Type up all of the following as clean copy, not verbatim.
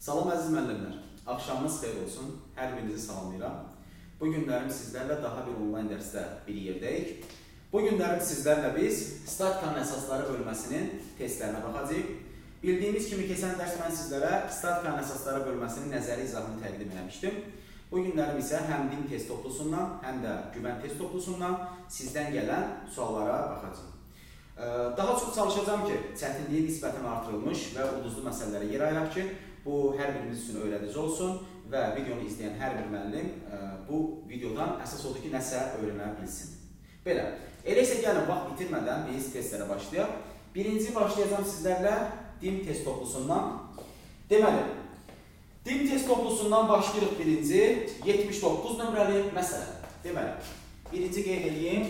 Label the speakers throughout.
Speaker 1: Salam əziz müəllimlər, axşamınız xeyir olsun, hər birinizi salamlayıram. Bu günlərim sizlərlə daha bir onlayn dərsdə bir yerdəyik. Bu günlərim sizlərlə biz statikanın əsasları bölməsinin testlərinə baxacağıq. Bildiyimiz kimi keçən dərs mən sizlərə statikanın əsasları bölməsinin nəzəri izahını təqdim etmişdim. Bu günlərim isə həm din test toplusundan, həm də güvən test toplusundan sizdən gələn suallara baxacağım. Daha çox çalışacağım ki, çətinliyi nisbətən artırılmış və ulduzlu məsələlərə yer ayıraq ki, bu hər birimiz üçün öyrədici olsun və videonu izləyən hər bir müəllim bu videodan əsas odur ki, nəsə öyrənə bilsin. Belə, elə isə gəlin, vaxt itirmədən biz testlərə başlayaq. Birinci başlayacağım sizlərlə din test toplusundan. Deməli, din test toplusundan başlayırıq birinci 79 nömrəli məsələ. Deməli, birinci qeyd edeyim.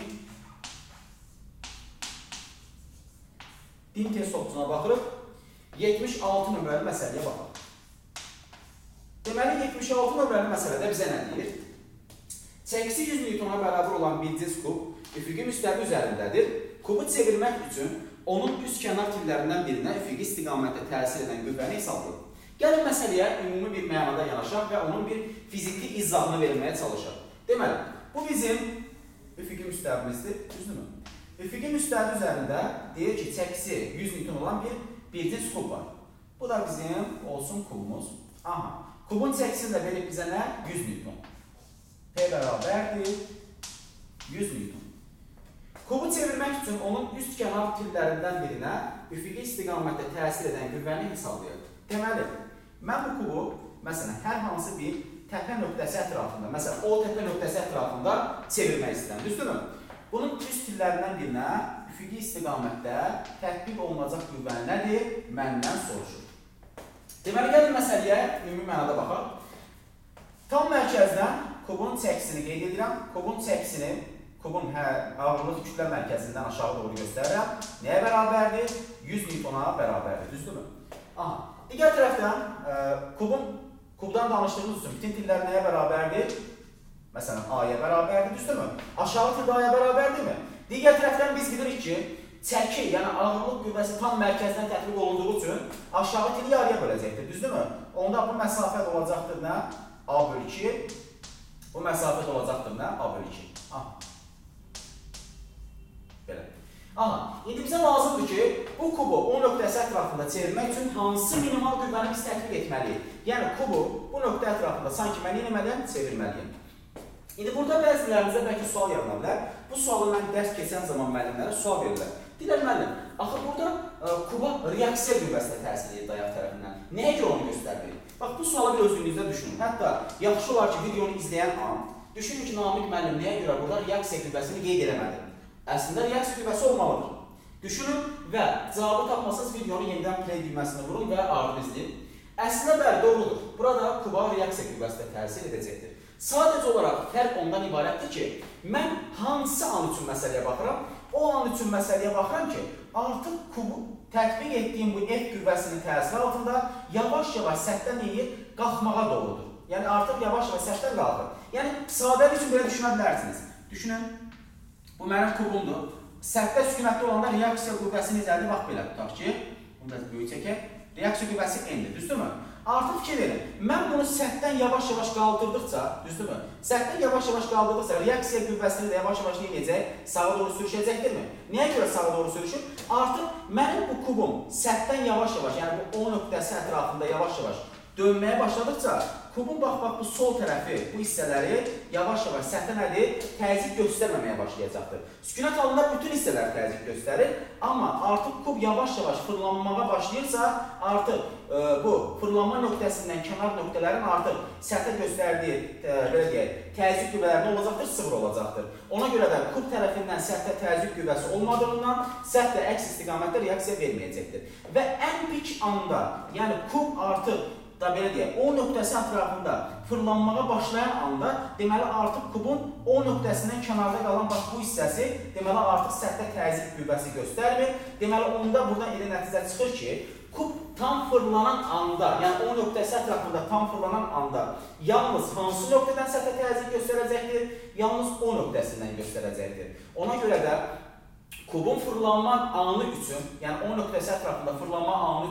Speaker 1: Din test toplusuna baxırıq, 76 nömrəli məsələyə baxırıq. Deməli, 76 nömrəli məsələdə bizə nə deyir? Çəkisi 100 Newtona bərabər olan bir cins kub üfüqi müstəvi üzərindədir. Kubu çevirmək üçün onun üst kənar tillərindən birinə üfüqi istiqamətdə təsir edən qüvvəni hesablayın. Gəlin məsələyə ümumi bir mənada yanaşaq və onun bir fiziki izahını verməyə çalışaq. Deməli, bu bizim üfüqi müstəvimizdir, düzdürmü? Üfüqi müstəvi üzərində deyir ki, çəkisi 100 Newton olan bir cins kub var. Bu da bizim olsun kubumuz. Aha. Kubun çəkisini də verib bizə nə? 100 Newton. P bərabərdir 100 Newton. Kubu çevirmək üçün onun üst kənar tillərindən birinə üfüqi istiqamətdə təsir edən qüvvəni hesablayaq. Deməli, mən bu kubu, məsələn, hər hansı bir təpə nöqtəsi ətrafında, məsələn, o təpə nöqtəsi ətrafında çevirmək istəyirəm, düzdürmü? Bunun üst tillərindən birinə üfüqi istiqamətdə tətbiq olunacaq qüvvə nədir? Məndən soruşur. Deməli, gəlin məsələyə ümumi mənada baxaq. Tam mərkəzdən kubun çəkisini qeyd edirəm. Kubun çəkisini, kubun ağırlıq kütlə mərkəzindən aşağı doğru göstərirəm. Nəyə bərabərdir? 100 Newtona bərabərdir, düzdürmü? Aha. Digər tərəfdən kubdan danışdığımız üçün bütün tillər nəyə bərabərdir? Məsələn, A-yə bərabərdir, düzdürmü? Aşağı tildə A-yə bərabərdirmi? Digər tərəfdən biz bilirik ki, çəki, yəni ağırlıq qüvvəsi tam mərkəzdən tətbiq olunduğu üçün aşağı tili yarıya böləcəkdir, düzdürmü? Onda bu məsafə olacaqdır nə? A bölü 2. Bu məsafə olacaqdır nə? A bölü 2. Aha. Belə. Aha. İndi bizə lazımdır ki, bu kubu o nöqtəsi ətrafında çevirmək üçün hansı minimal qüvvəni biz tətbiq etməliyik? Yəni, kubu bu nöqtə ətrafında sanki mən eləməliyəm, çevirməliyim. İndi burada bəzilərinizə bəlkə sual yarana bilər. Bu sualı mən dərs keçən zaman müəllimlərə sual verirlər. Deyirlər müəllim, axı burada kuba reaksiya qüvvəsinə təsir edir dayaq tərəfindən. Nəyə görə onu göstərməyik? Bax, bu sualı bir özlüyünüzdə düşünün. Hətta yaxşı olar ki, videonu izləyən an, düşünün ki, Namiq müəllim nəyə görə burada reaksiya qüvvəsini qeyd eləmədi? Əslində reaksiya qüvvəsi olmalıdır. Düşünün və cavabı tapmasanız videonu yenidən play düyməsini vurun və ardını izləyin. Əslində bəli, doğrudur. Burada kuba reaksiya qüvvəsi də təsir edəcəkdir. Sadəcə olaraq fərq ondan ibarətdir ki, mən hansı an üçün məsələyə baxıram? O an üçün məsələyə baxıram ki, artıq kubu tətbiq etdiyim bu F qüvvəsinin təsiri altında yavaş-yavaş səthdən eləyir, qalxmağa doğrudur. Yəni, artıq yavaş-yavaş səthdən qalxır. Yəni, sadəlik üçün belə düşünə bilərsiniz. Düşünün, bu mənim kubumdur. Səthdə sükunətli olanda reaksiya qüvvəsi necədir? Bax, belə tutaq ki, bunu da böyük çəkək. Reaksiya qüvvəsi N-dir, düzdürmü? Artıq fikir verin, mən bunu səthdən yavaş-yavaş qaldırdıqca, düzdürmü? Səthdən yavaş-yavaş qaldırdıqca reaksiya qüvvəsini də yavaş-yavaş neyəcək? Sağa doğru sürüşəcəkdirmi? Nəyə görə sağa doğru sürüşür? Artıq mənim bu kubum səthdən yavaş-yavaş, yəni bu O nöqtəsi ətrafında yavaş-yavaş dönməyə başladıqca, kubun bax, bu sol tərəfi, bu hissələri yavaş-yavaş səthə nədir? Təzyiq göstərməməyə başlayacaqdır. Sükunət halında bütün hissələr təzyiq göstərir, amma artıq kub yavaş-yavaş fırlanmağa başlayırsa, artıq bu fırlanma nöqtəsindən kənar nöqtələrin artıq səthə göstərdiyi, belə deyək, təzyiq qüvvələri nə olacaqdır? Sıfır olacaqdır. Ona görə də kub tərəfindən səthə təzyiq qüvvəsi olmadığından, səth də əks istiqamətdə reaksiya verməyəcəkdir. Və ən pik anda, yəni kub artıq da belə deyək, O nöqtəsi ətrafında fırlanmağa başlayan anda, deməli artıq kubun O nöqtəsindən kənarda qalan bax bu hissəsi, deməli artıq səthdə təzyiq qüvvəsi göstərmir. Deməli onda buradan elə nəticə çıxır ki, kub tam fırlanan anda, yəni O nöqtəsi ətrafında tam fırlanan anda yalnız hansı nöqtədən səthə təzyiq göstərəcəkdir? Yalnız O nöqtəsindən göstərəcəkdir. Ona görə də kubun fırlanma anı üçün, yəni O nöqtəsi ətrafında fırlanma anı üçün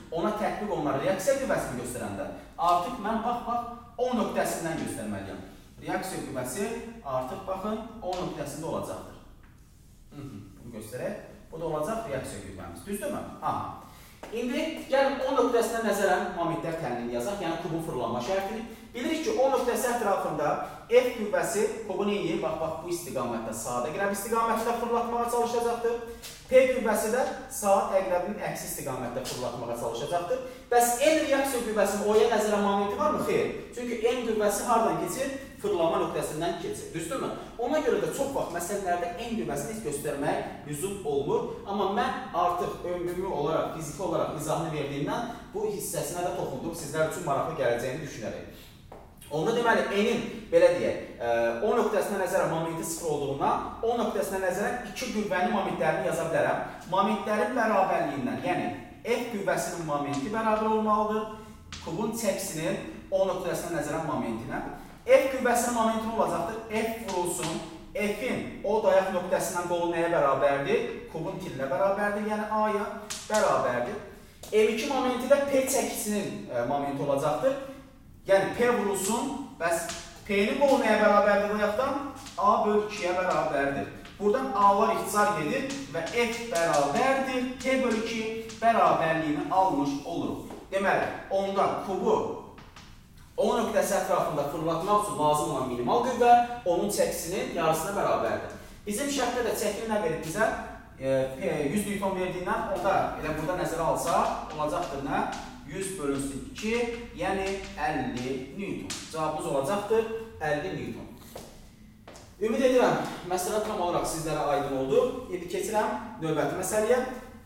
Speaker 1: ona tətbiq olunan reaksiya qüvvəsini göstərəndə artıq mən bax O nöqtəsindən göstərməliyəm. Reaksiya qüvvəsi artıq baxın O nöqtəsində olacaqdır. Bunu göstərək. Bu da olacaq reaksiya qüvvəmiz. Düzdürmü? Aha. İndi gəlin O nöqtəsinə nəzərən momentlər tənliyini yazaq, yəni kubun fırlanma şərtini. Bilirik ki, O nöqtəsi ətrafında F qüvvəsi kubu neyir? Bax, bu istiqamətdə, saat əqrəb istiqamətdə fırlatmağa çalışacaqdır. P qüvvəsi də saat əqrəbinin əksi istiqamətdə fırlatmağa çalışacaqdır. Bəs N reaksiya qüvvəsinin O'ya nəzərən momenti varmı? Xeyr. Çünki N qüvvəsi hardan keçir? Fırlanma nöqtəsindən keçir. Düzdürmü? Ona görə də çox vaxt məsələlərdə N qüvvəsini heç göstərmək lüzum olmur. Amma mən artıq ümumi olaraq, fiziki olaraq izahını verdiyimdən bu hissəsinə də toxundum. Sizlər üçün maraqlı gələcəyini düşünərək. Onda deməli, N'in, belə deyək, O nöqtəsinə nəzərən momenti 0 olduğundan, O nöqtəsinə nəzərən 2 qüvvənin momentlərini yaza bilərəm. Momentlərin bərabərliyindən, yəni F qüvvəsinin momenti bərabər olmalıdır, kubun çəkisinin O nöqtəsinə nəzərən momentinə. F qüvvəsinin momenti olacaqdır, F vurulsun, F'in O dayaq nöqtəsindən qolu nəyə bərabərdir? Kubun tilinə bərabərdir, yəni A-ya bərabərdir. M2 momenti də P çəkisinin momenti olacaqdır. Yəni, P vurulsun, bəs P-nin qolu nəyə bərabərdir dayaqdan? A böl 2-yə bərabərdir. Buradan A-lar ixtisar gedir və F bərabərdir, P böl 2 bərabərliyini almış oluruq. Deməli, onda kubu O nöqtəsi ətrafında fırlatmaq üçün lazım olan minimal qüvvə onun çəkisinin yarısına bərabərdir. Bizim şərtdə də çəkini nə verir bizə? 100 Newton verdiyindən, onda elə burada nəzərə alsaq, olacaqdır nə? 100 bölünsün 2, yəni 50 Newton. Cavabımız olacaqdır 50 Newton. Ümid edirəm, məsələ tam olaraq sizlərə aydın oldu. İndi keçirəm növbəti məsələyə.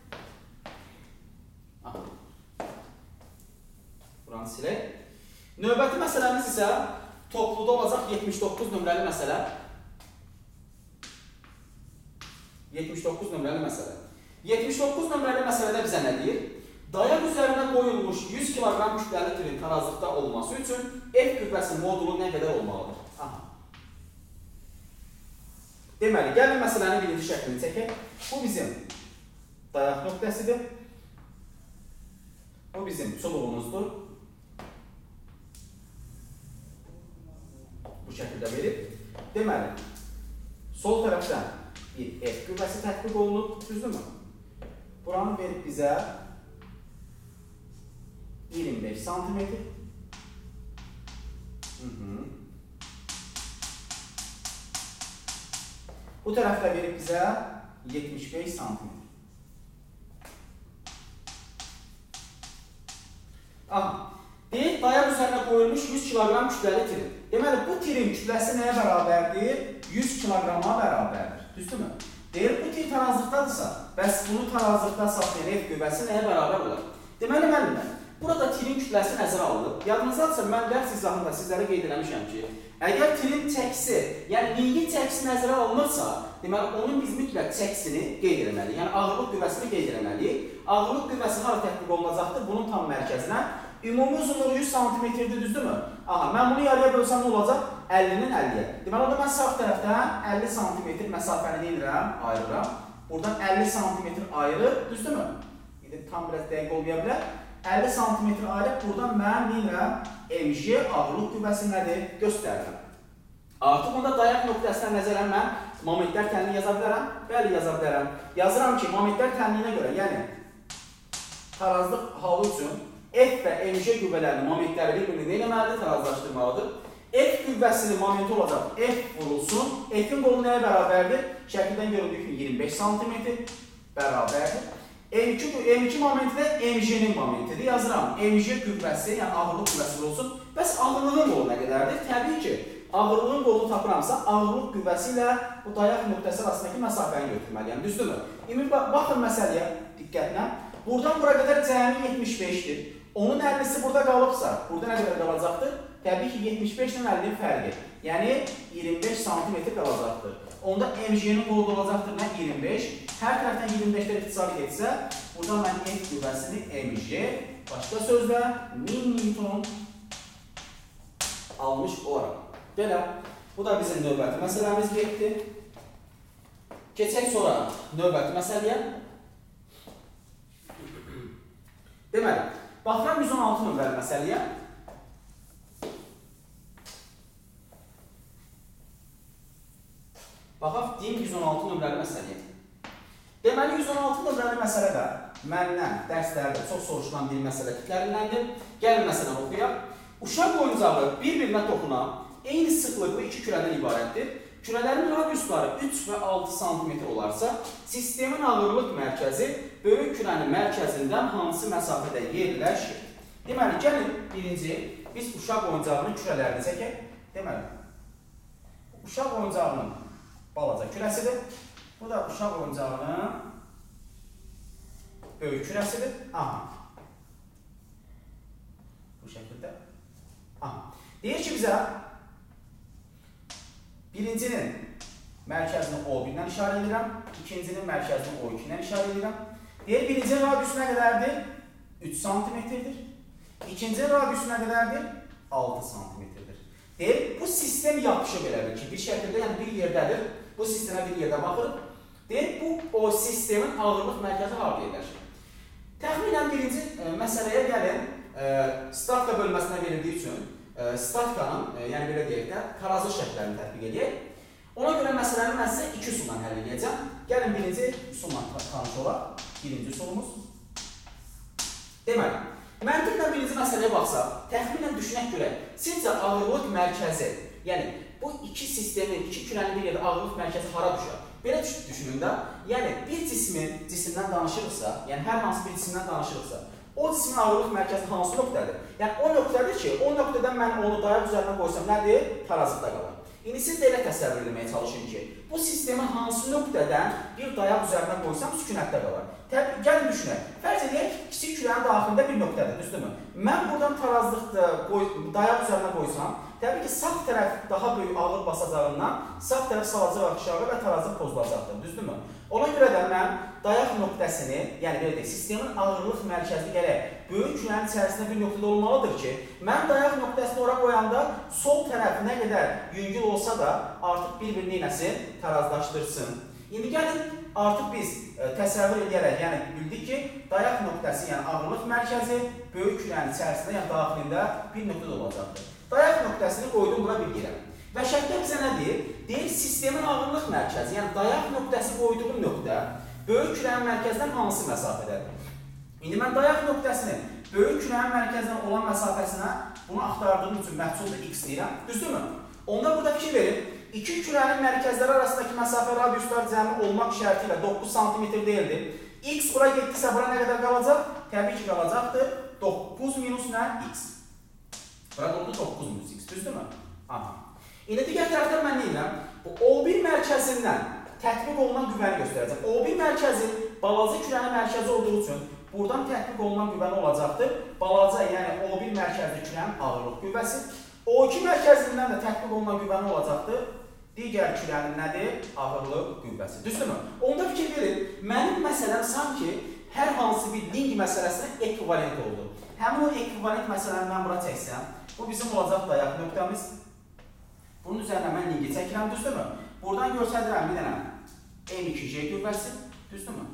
Speaker 1: Buranı silək. Növbəti məsələmiz isə topluda olacaq 79 nömrəli məsələ. 79 nömrəli məsələ. 79 nömrəli məsələdə bizə nə deyir? Dayaq üzərinə qoyulmuş 100 kiloqram kütləli tirin tarazlıqda olması üçün F qüvvəsinin modulu nə qədər olmalıdır? Aha. Deməli, gəlin məsələnin birinci şəklini çəkək. Bu bizim dayaq nöqtəsidir. Bu bizim çubuğumuzdur. Bu şəkildə verib. Deməli, sol tərəfdən bir F qüvvəsi tətbiq olunub, düzdürmü? Buranı verib bizə 25 santimetr. Bu tərəfdə verib bizə 75 santimetr. Deyək, dayaq üzərinə qoyulmuş 100 kiloqram kütləli tirin. Deməli, bu tirin kütləsi nəyə bərabərdir? 100 kiloqrama bərabərdir. Düzdürmü? Deyək, bu tir tarazlıqdadırsa, bəs bunu tarazlıqda saxlayan F qüvvəsi nəyə bərabər olar? Deməli, müəllimlər, burada tirin kütləsi nəzərə alınıb. Yadınızdadırsa, mən dərs izahında sizlərə qeyd eləmişəm ki, əgər tirin çəkisi, yəni lingin çəkisi nəzərə alınırsa, deməli, onun biz mütləq çəkisini qeyd eləməliyik. Yəni, ağırlıq qüvvəsini qeyd eləməliyik. Ağırlıq qüvvəsi hara tətbiq olunacaqdır? Bunun tam mərkəzinə. Ümumi uzunluğu 100 cm-dir, düzdürmü? Aha, mən bunu yarıya bölsəm nə olacaq? 50-nin 50-yə. Deməli, onda mən sağ tərəfdən 50 cm məsafəni deyirəm, ayırıram. Buradan 50 cm ayrı, düzdürmü? İndi tam biraz dəqiq olmaya bilər. 50 cm ayrı, buradan mən deyirəm, mg ağırlıq qüvvəsi nədir? Göstərirəm. Artıq onda dayaq nöqtəsinə nəzərən mən momentlər tənliyi yaza bilərəm? Bəli, yaza bilərəm. Yazıram ki, momentlər tənliyinə görə, yəni tarazlıq halı üçün F və mg qüvvələrinin momentləri bir-birini eləməlidir, tarazlaşdırmalıdır. F qüvvəsinin momenti olacaq, F vurulsun. F'in qolu nəyə bərabərdir? Şəkildən görüldüyü kimi 25 cm bərabərdir. M2 momenti də mg'nin momentidir. Yazıram, mg qüvvəsi, yəni ağırlıq qüvvəsi vurulsun. Bəs ağırlığın qolu nə qədərdir? Təbii ki, ağırlığın qolunu tapıramsa, ağırlıq qüvvəsi ilə bu dayaq nöqtəsi arasındakı məsafəni götürməliyəm. Düzdürmü? İndi baxın məsələyə diqqətlə. Buradan bura qədər cəmi 75-dir. Onun 50-si burada qalıbsa, burada nə qədər qalacaqdır? Təbii ki, 75 ilə 50-nin fərqi. Yəni, 25 cm qalacaqdır. Onda mg'nin qolu olacaqdır nə? 25. Hər tərəfdən 25-lər ixtisar etsə, burada mən F qüvvəsini mg, başqa sözlə 1000 Newton almış olaraq. Belə, bu da bizim növbəti məsələmiz getdi. Keçək sonra növbəti məsələyə. Deməli, baxıram 116 nömrəli məsələyə. Baxaq, deyim 116 nömrəli məsələyə. Deməli, 116 nömrəli məsələ də məndən dərslərdə çox soruşulan bir məsələ tiplərindəndir. Gəlin məsələni oxuyaq. Uşaq oyuncağı bir-birinə toxunan eyni sıxlıqlı iki kürədən ibarətdir. Kürələrin radiusları 3 və 6 sm olarsa, sistemin ağırlıq mərkəzi böyük kürənin mərkəzindən hansı məsafədə yerləşir? Deməli, gəlin birinci biz uşaq oyuncağının kürələrini çəkək. Deməli, uşaq oyuncağının balaca kürəsidir. Bu da uşaq oyuncağının böyük kürəsidir. Aha. Bu şəkildə. Aha. Deyir ki, bizə birincinin mərkəzini O1-dən işarə edirəm, ikincinin mərkəzini O2-dən işarə edirəm. Deyir, birincinin radiusu nə qədərdir? 3 cm-dir. İkincinin radiusu nə qədərdir? 6 cm-dir. Deyir, bu sistem yapışıb elədir ki, bir şəkildə, yəni bir yerdədir. Bu sistemə bir yerdə baxırıq. Deyir, bu o sistemin ağırlıq mərkəzi harada yerləşir? Təxminən birinci məsələyə gəlin, statika bölməsinə verildiyi üçün statkanın, yəni belə deyək də, tarazı şəklərini tətbiq edək. Ona görə məsələni mən sizə 2 üsulla həll edəcəm. Gəlin birinci üsulla tanış olaq. Birinci üsulumuz. Deməli, məntiqlə birinci məsələyə baxsaq, təxminən düşünək görək, sizcə ağırlıq mərkəzi, yəni bu iki sistemin, iki kürənin bir yerdə ağırlıq mərkəzi hara düşər? Belə düşünün də, yəni bir cisimdən danışırıqsa, yəni hər hansı bir cisimdən danışırıqsa, o cismin ağırlıq mərkəzi hansı nöqtədir? Yəni o nöqtədir ki, o nöqtədən mən onu dayaq üzərinə qoysam nədir? Tarazıqda qalır. İndi siz də elə təsəvvür etməyə çalışın ki, bu sistemin hansı nöqtədən bir dayaq üzərinə qoysam sükunətdə qalır. Gəlin düşünək, fərz edək, kiçik kürənin daxilində bir nöqtədir, düzdürmü? Mən buradan tarazlıqda dayaq üzərinə qoysam, təbii ki, sağ tərəf daha böyük ağır basacağından, sağ tərəf salacaq aşağı və tarazlıq pozulacaqdır, düzdürmü? Ona görə də mən dayaq nöqtəsini, yəni belə deyək, sistemin ağırlıq mərkəzi gərək böyük kürənin içərisində bir nöqtədə olmalıdır ki, mən dayaq nöqtəsini ora qoyanda sol tərəf nə qədər yüngül olsa da artıq bir-birini nəsin tarazlaşdırsın. İndi gəlin, artıq biz təsəvvür edərək, yəni bildik ki, dayaq nöqtəsi, yəni ağırlıq mərkəzi böyük kürənin içərisində, yəni daxilində bir nöqtədə olacaqdır. Dayaq nöqtəsini qoydum bura bir yerə. Və şəkildə bizə nə deyir? Deyir, sistemin ağırlıq mərkəzi, yəni dayaq nöqtəsi qoyduğum nöqtə böyük kürənin mərkəzindən hansı məsafədədir? İndi mən dayaq nöqtəsinin böyük kürənin mərkəzindən olan məsafəsinə bunu axtardığım üçün məhsulda x deyirəm, düzdürmü? Onda burada fikir verin, iki kürənin mərkəzləri arasındakı məsafə radiuslar cəmi olmaq şərti ilə 9 cm deyildir. X bura getdisə, bura nə qədər qalacaq? Təbii ki, qalacaqdır 9 minus nə? X. Burada oldu 9 minus x, düzdürmü? Aha. İndi digər tərəfdən mən nə edirəm? Bu O1 mərkəzindən tətbiq olunan qüvvəni göstərəcəm. O1 mərkəzi balaca kürənin mərkəzi olduğu üçün buradan tətbiq olunan qüvvəni olacaqdır. Balaca, yəni O1 mərkəzli kürənin ağırlıq qüvvəsi. O2 mərkəzindən də tətbiq olunan qüvvəni olacaqdır. Digər kürənin nədir? Ağırlıq qüvvəsi. Düzdürmü? Onda fikir verin, mənim məsələm sanki hər hansı bir ling məsələsinə ekvivalent oldu. Həmin o ekvivalent məsələni mən bura çəksəm, bu bizim olacaq dayaq nöqtəmiz. Bunun üzərinə mən lingi çəkirəm, düzdürmü? Buradan göstərirəm bir dənə M2J qüvvəsi, düzdürmü?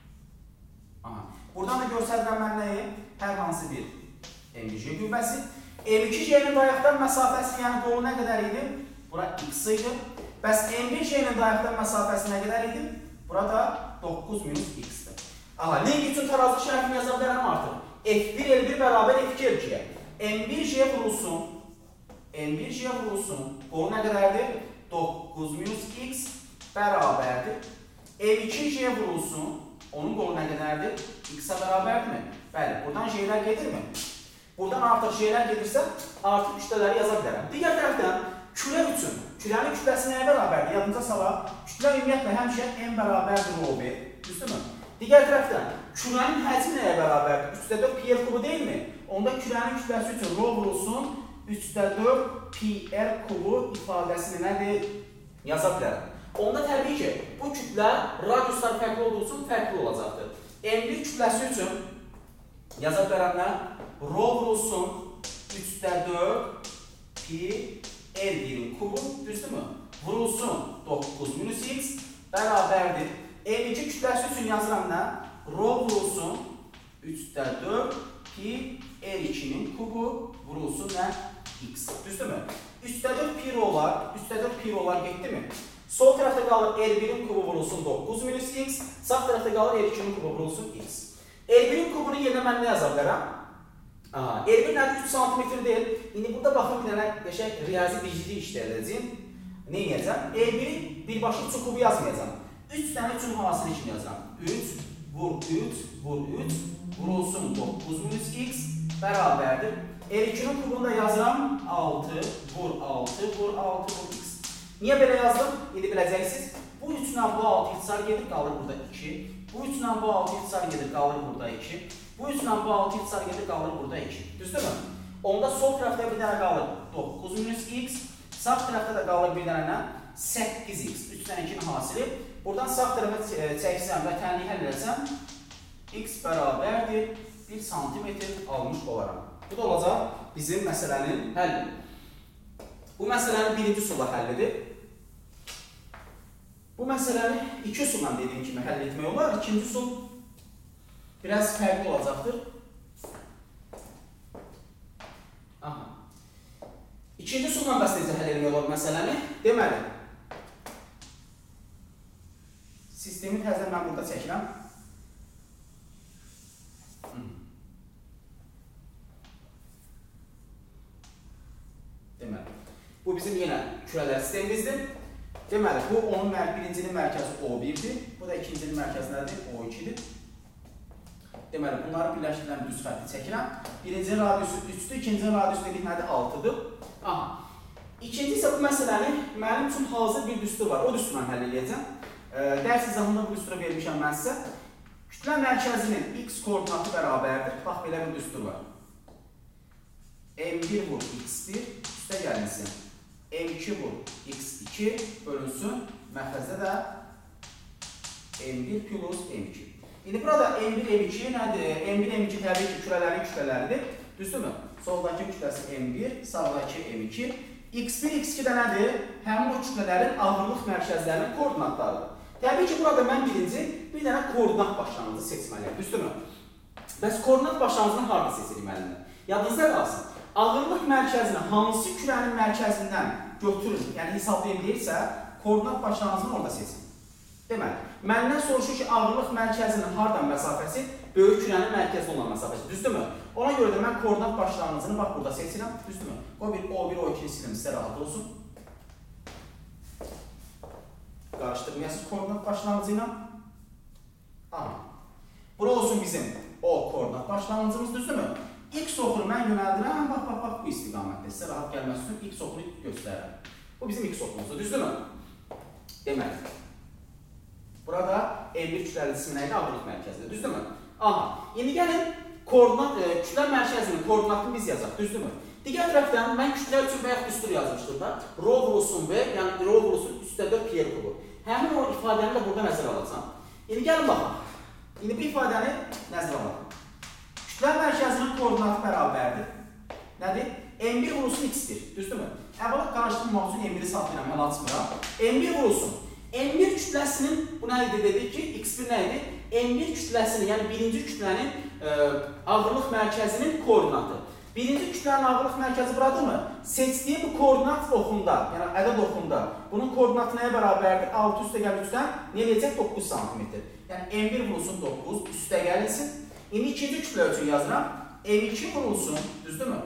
Speaker 1: Aha. Buradan da göstərirəm mən nəyi? Hər hansı bir M2J qüvvəsi. M2J-nin dayaqdan məsafəsi, yəni qolu nə qədər idi? Bura x idi. Bəs M1J-nin dayaqdan məsafəsi nə qədər idi? Burada 9 minus x-dir. Aha, ling üçün tarazlıq şərtini yaza bilərəm artıq. F1 L1 bərabər F2 L2-yə. M1J vurulsun. M1J vurulsun. Qolu nə qədərdir? 9 minus x bərabərdir. M2J vurulsun. Onun qolu nə qədərdir? X-ə bərabərdirmi? Bəli, buradan J-lər gedirmi? Buradan artıq J-lər gedirsə, artıq kütlələri yaza bilərəm. Digər tərəfdən, külə üçün, külənin kütləsi nəyə bərabərdir? Yadınıza salaq, kütlə ümumiyyətlə həmişə M bərabərdir O1. Düzdürmü? Digər tərəfdən, külənin həcmi nəyə bərabərdir? 3/4 PL kubu deyilmi? Onda külənin kütləsi üçün rho vurulsun, 3/4 PL kubu ifadəsini nədir? Yaza bilərəm. Onda təbii ki, bu kütlə radiuslar fərqli olduğu üçün fərqli olacaqdır. M1 kütləsi üçün yaza bilərəm nə? Rho vurulsun 3/4 PL1-in kubu, düzdürmü? Vurulsun 9 minus x bərabərdir. M2 kütləsi üçün yazıram nə? Rho vurulsun 3'də 4 pi R2'nin kubu vurulsun nə? X. Düzdürmü? 3'də 4 pi rolar, 3'də 4 pi rolar getdi mi? Sol tərəfdə qalır R1'in kubu vurulsun 9 minus X, sağ tərəfdə qalır R2'nin kubu vurulsun X. R1'in kubunu yerinə mən nə yaza bilərəm? R1 nədir? 3 cm deyil. İndi burada baxın bir dənə qəşəng riyazi bilgili işləyəcəyim. Nə edəcəm? R1'i birbaşa 3 kubu yazmayacağam. 3 dənə 3'ün havasını kimi yazacağam. 3 vur 3 vur 3 vurulsun 9 minus X bərabərdir. R2'nin kubunu da yazıram 6 vur 6 vur 6 vur X. Niyə belə yazdım? İndi biləcəksiniz. Bu 3 ilə bu 6 ixtisar gedir, qalır burada 2. Bu 3 ilə bu 6 ixtisar gedir, qalır burada 2. Bu 3 ilə bu 6 ixtisar gedir, qalır burada 2. Düzdürmü? Onda sol tərəfdə bir dənə qalır 9 minus X. Sağ tərəfdə də qalır bir dənə 8x. 3 dənə 2'nin hasili. Buradan sağ tərəfə çəksəm və tənliyi həll etsəm X bərabərdir 1 cm almış olaram. Bu da olacaq bizim məsələnin həlli. Bu məsələnin birinci sulla həllidir. Bu məsələni 2 sulla dediyim kimi həll etmək olar. İkinci sul biraz fərqli olacaqdır. İkinci sulla bəs necə həll etmək olar məsələni? Deməli, sistemi təzədən mən burada çəkirəm. Deməli, bu bizim yenə kürələr sistemimizdir. Deməli, bu onun birincinin mərkəzi O1'dir. Bu da ikincinin mərkəzi nədir? O2'dir. Deməli, bunları birləşdirilən bir düz xətti çəkirəm. Birincinin radiusu 3'dür, ikincinin radiusu dedik nədir? 6'dır. İkinci isə bu məsələni mənim üçün hazır bir düstur var. O düsturla həll edəcəm. Dərs izahında bu düsturu vermişəm mən sizə. Kütlə mərkəzinin x koordinatı bərabərdir. Bax, belə bir düstur var. M1 vur x1 üstə gəlinsin. M2 vur x2 bölünsün. Məxrəcdə də M1 plus M2. İndi burada M1, M2 nədir? M1, M2 təbii ki, kürələrin kütlələridir. Düzdürmü? Soldakı kütləsi M1, sağdakı M2. X1, X2 də nədir? Həmin o kütlələrin ağırlıq mərkəzlərinin koordinatlarıdır. Təbii ki, burada mən bir dənə koordinat başlanğıcı seçməliyəm. Düzdürmü? Bəs koordinat başlanğıcını harada seçirik müəllimlər? Yadınızda qalsın. Ağırlıq mərkəzini hansı külənin mərkəzindən götürün, yəni hesablayın deyirsə, koordinat başlanğıcını orada seçin. Deməli, məndən soruşur ki, ağırlıq mərkəzinin hardan məsafəsi, böyük külənin mərkəzi olan məsafəsi. Düzdürmü? Ona görə də mən koordinat başlanğıcını bax burada seçirəm. Düzdürmü? Qoy bir O1, O2'ni silim, sizə rahat olsun. Qarışdırmayasınız koordinat başlanğıcı ilə. Bura olsun bizim O koordinat başlanğıcımız, düzdürmü? X oxunu mən yönəldirəm, bax, bu istiqamətdə. Sizə rahat gəlməsi üçün X oxunu göstərirəm. Bu bizim X oxunumuzdur, düzdürmü? Deməli, burada M1 kütləli cismi nəydi? Ağırlıq mərkəzidir, düzdürmü? İndi gəlin, kütlə mərkəzinin koordinatını biz yazaq, düzdürmü? Digər tərəfdən mən kütlə üçün bayaq düstur yazmışdım da. Rho vurulsun V, yəni rho vurulsun 3/4 pi r kubu. Həmin o ifadəni də burada nəzərə alacam. İndi gəlin baxaq. İndi bu ifadəni nəzərə alaq. Kütlə mərkəzinin koordinatı bərabərdir. Nədir? M1 vurulsun x1, düzdürmü? Əvvəla qarışdırmamaq üçün M1'i saxlayıram, mən açmıram. M1 vurulsun. M1 kütləsinin, bu nə idi dedik ki, x1 nə idi? M1 kütləsinin, yəni birinci kütlənin ağırlıq mərkəzinin koordinatı. Birinci kütlənin ağırlıq mərkəzi buradır mı? Seçdiyi bu koordinat oxunda, yəni ədəd oxunda, bunun koordinatı nəyə bərabərdir? 6 üstə gəl 3-dən, nə eləyəcək? 9 cm. Yəni M1 vurulsun 9, üstə gəlinsin. İndi ikinci kütlə üçün yazıram. M2 vurulsun, düzdürmü?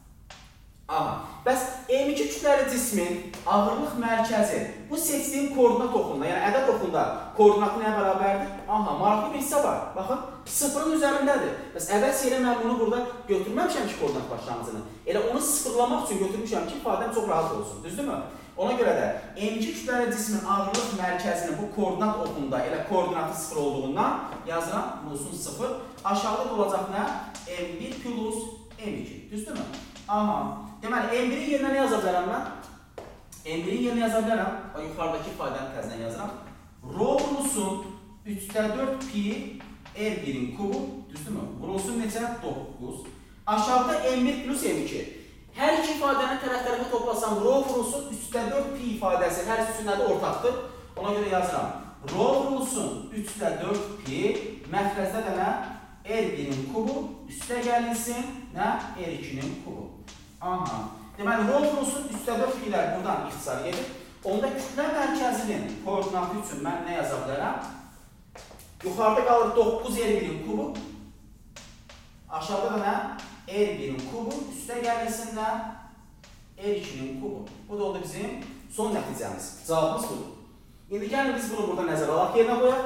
Speaker 1: Bəs M2 kütləli cismin ağırlıq mərkəzi bu seçdiyim koordinat oxunda, yəni ədəd oxunda koordinatı nəyə bərabərdir? Maraqlı bir hissə var. Baxın, 0'ın üzərindədir. Bəs əvvəl ilə mən bunu burada götürməmişəm ki, koordinat başlanğıcını. Elə onu sıfırlamaq üçün götürmüşəm ki, ifadəm çox rahat olsun, düzdürmü? Ona görə də M2 kütləli cismin ağırlıq mərkəzinin bu koordinat oxunda elə koordinatı 0 olduğundan yazıram, vurulsun 0. Aşağıda da olacaq nə? M1 plus M2, düzdürmü? Deməli, M1'in yerinə nə yaza bilərəm mən? M1'in yerinə yaza bilərəm. Yuxarıdakı ifadəni təzdən yazıram. Rho vurulsun 3/4 pi R1'in kubu, düzdürmü? Vurulsun neçə? 9. Aşağıda M1 plus M2. Hər iki ifadəni tərəf-tərəfə toplasam, rho vurulsun 3/4 pi ifadəsi hər üstündə də ortaqdır. Ona görə yazıram. Rho vurulsun 3/4 pi, məxrəcdə də nə? R1'in kubu üstə gəlinsin, nə? R2'nin kubu. Aha. Deməli, rho vurulsun, üstə 4 fiillər buradan ixtisar edir. Onda kütlə mərkəzinin koordinatı üçün mən nə yaza bilərəm? Yuxarıda qalır 9 R1'in kubu. Aşağıda da nə? R1'in kubu üstə gəlinsin, nə? R2'nin kubu. Bu da oldu bizim son nəticəmiz. Cavabımız budur. İndi gəlin biz bunu burada nəzərə alaq yerinə qoyaq.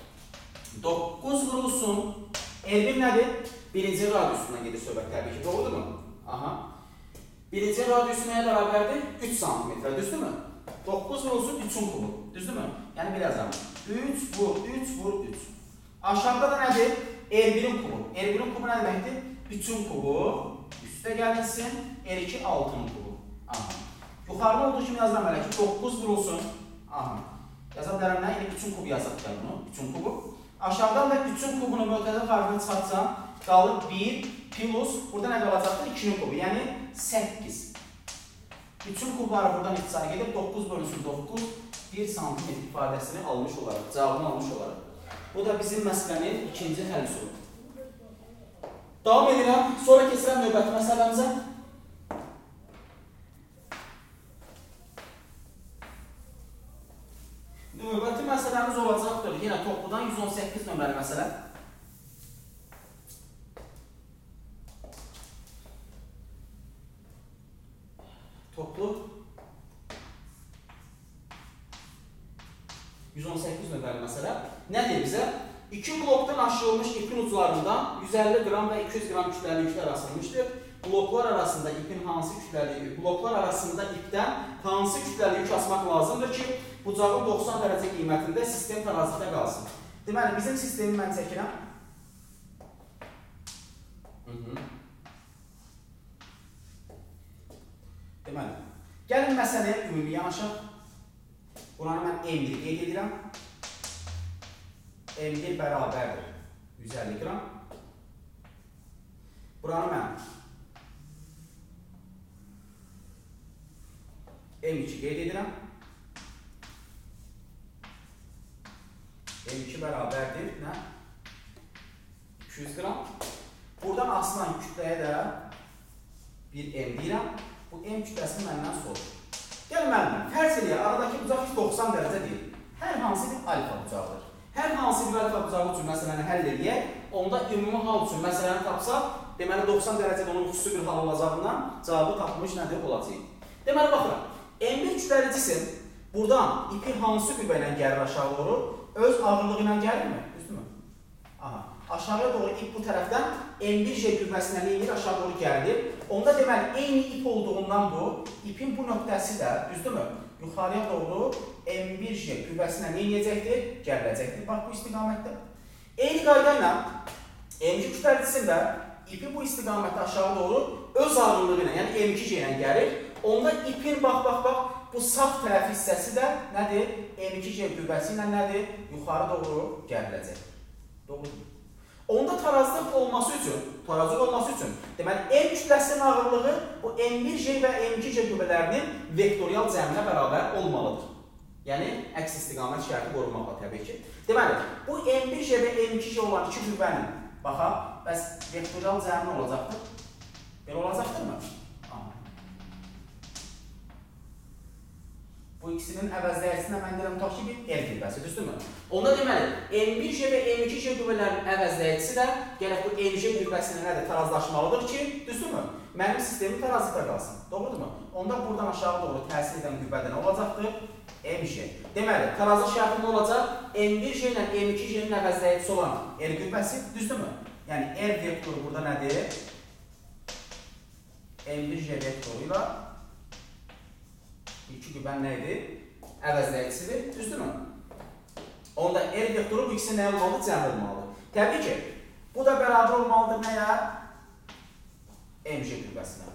Speaker 1: 9 vurulsun. R1 nədir? Birinci radiusundan gedir söhbət təbii ki. Doğrudur mu? Aha. Birinci radiusu nəyə bərabərdir? 3 santimetrə, düzdür mü? 9 vurulsun 3'ün kubu. Düzdür mü? Yəni bir yazalım. 3 vur 3 vur 3. Aşağıda da nədir? R1'in kubu. R1'in kubu nə deməkdir? 3'ün kubu üstə gəlinsin. R2 6'nın kubu. Aha. Yuxarıda olduğu kimi yazıram hələ ki 9 vurulsun. Aha. Yaza bilərəm nə? Yəni 3'ün kubu yazaq gəl bunu. 3'ün kubu. Aşağıdan da 3'ün kubunu mötədə fərqini çıxartsam, qalır 1 plus, burada nə qalacaqdır? 2'nin kubu, yəni 8. 3'ün kubları buradan ixtisar edib, 9 bölünsün 9, 1 santimetr ifadəsini almış olaraq, cavabını almış olaraq. Bu da bizim məsələnin ikinci həlisi olur. Davam edirəm, sonra keçirəm növbəti məsələmizə. Növbəti məsələmiz olacaqdır. Yenə topludan 118 nömrəli məsələ. Toplu 118 nömrəli məsələ. Nə deyir bizə? İki blokdan aşırılmış ipin uclarından 150 qram və 200 qram kütləli yüklər asılmışdır. Bloklar arasında ipin hansı kütləli, bloklar arasında ipdən hansı kütləli yük asmaq lazımdır ki, bucağın 90 dərəcə qiymətində sistem tarazıda qalsın. Deməli, bizim sistemi mən çəkirəm. Deməli, gəlin məsələyə ümumi yanaşaq. Buranı mən M1 qeyd edirəm. M1 bərabərdir 150 qram. Buranı mən M2 qeyd edirəm. M2 bərabərdir nə? 200 qram. Buradan asılan kütləyə də bir M deyirəm. Bu M kütləsini məndən sorur. Gəl müəllim, fərz eləyək, aradakı bucaq 90 dərəcə deyil. Hər hansı bir alfa bucaqdır. Hər hansı bir alfa bucağı üçün məsələni həll eləyək, onda ümumi hal üçün məsələni tapsaq, deməli 90 dərəcədə onun xüsusi bir hal olacağından cavabı tapmış nədir olacaq. Deməli, baxıram, M1 kütləlicisinin buradan ipi hansı qüvvə ilə gəlir aşağı doğru, öz ağırlığı ilə gəlirmi? Düzdür mü? Aha. Aşağıya doğru ip bu tərəfdən M1J qüvvəsinə neyir? Aşağı doğru gəlir. Onda deməli, eyni ip olduğundan bu, ipin bu nöqtəsi də, düzdür mü? Yuxarıya doğru M1J qüvvəsinə neyləyəcəkdir? Gəriləcəkdir. Bax, bu istiqamətdə. Eyni qayda ilə M2 kütləlicisində ipi bu istiqamətdə aşağı doğru öz ağırlığı ilə, yəni M2J ilə gəlir. Onda ipin, bax, bu sağ tərəf hissəsi də nədir? M2J qüvvəsi ilə nədir? Yuxarı doğru gəriləcək. Doğrudur. Onda tarazlıq olması üçün, deməli, M kütləsinin ağırlığı bu M1J və M2J qüvvələrinin vektorial cəminə bərabər olmalıdır. Yəni, əks istiqamət şərti qorunmaqla təbii ki. Deməli, bu M1J və M2J olan iki qüvvənin, baxaq, bəs vektorial cəmin olacaqdır. Belə olacaqdır mı? Bu ikisinin əvəzləyicisindən mən deyirəm, tutaq ki, bir R qüvvəsi, düzdür mü? Onda deməli, M1J və M2J qüvvələrinin əvəzləyicisi də gələk bu M2J qüvvəsinin nədir? Tarazlaşmalıdır ki, düzdür mü? Mənim sistemim tarazlıqda qalsın. Doğrudur mu? Onda buradan aşağı doğru təsir edən qüvvədə nə olacaqdır? M2J. Deməli, tarazlıq şərti nə olacaq? M1J ilə M2J-nin əvəzləyicisi olan R qüvvəsi, düzdür mü? Yəni, R vektoru burada nədir? M1J vektoru ilə iki qüvvən nə idi? Əvəzləyicisidir, düzdür mü? Onda R vektoru bu ikisi nə olmalıdır? Cəm olmalıdır. Təbii ki, bu da bərabər olmalıdır nəyə? MJ qüvvəsinə.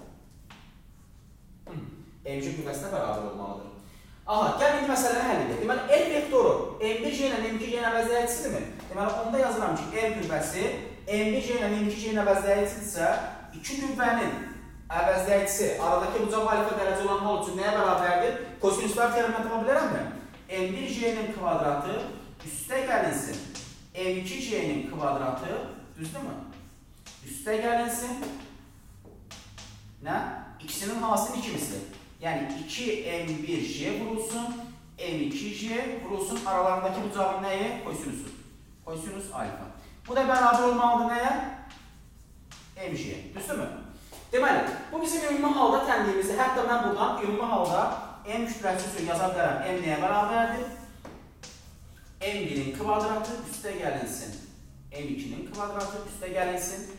Speaker 1: MJ qüvvəsinə bərabər olmalıdır. Aha, gəl indi məsələni həll edək. Deməli, R vektoru M1J ilə M2J-nin əvəzləyicisidirmi? Deməli, onda yazıram ki, R qüvvəsi M1J ilə M2J-nin əvəzləyicisidirsə, iki qüvvənin əvəzləyicisi aradakı bucaq alfa dərəcə olan hal üçün nəyə bərabərdir? Kosinüslər teoremini tapa bilərəmmi? M1J-nin kvadratı üstə gəlinsin. M2J-nin kvadratı, Düzdürmü? Üstə gəlinsin. Nə? İkisinin hansının 2 misli? Yəni 2m1j vurulsun, m2j vurulsun, aralarındakı bu cavabın nəyə? Kosinüsü. Kosinüs alfa. Bu da bərabər olmalıdır nəyə? mj. Düzdürmü? Deməli, bu bizim ümumi halda tənliyimizdir. Hətta mən buradan ümumi halda m kütləsi üçün yaza bilərəm. M nəyə bərabərdir? m1-in kvadratı üstə gəlinsin. m2-nin kvadratı üstə gəlinsin.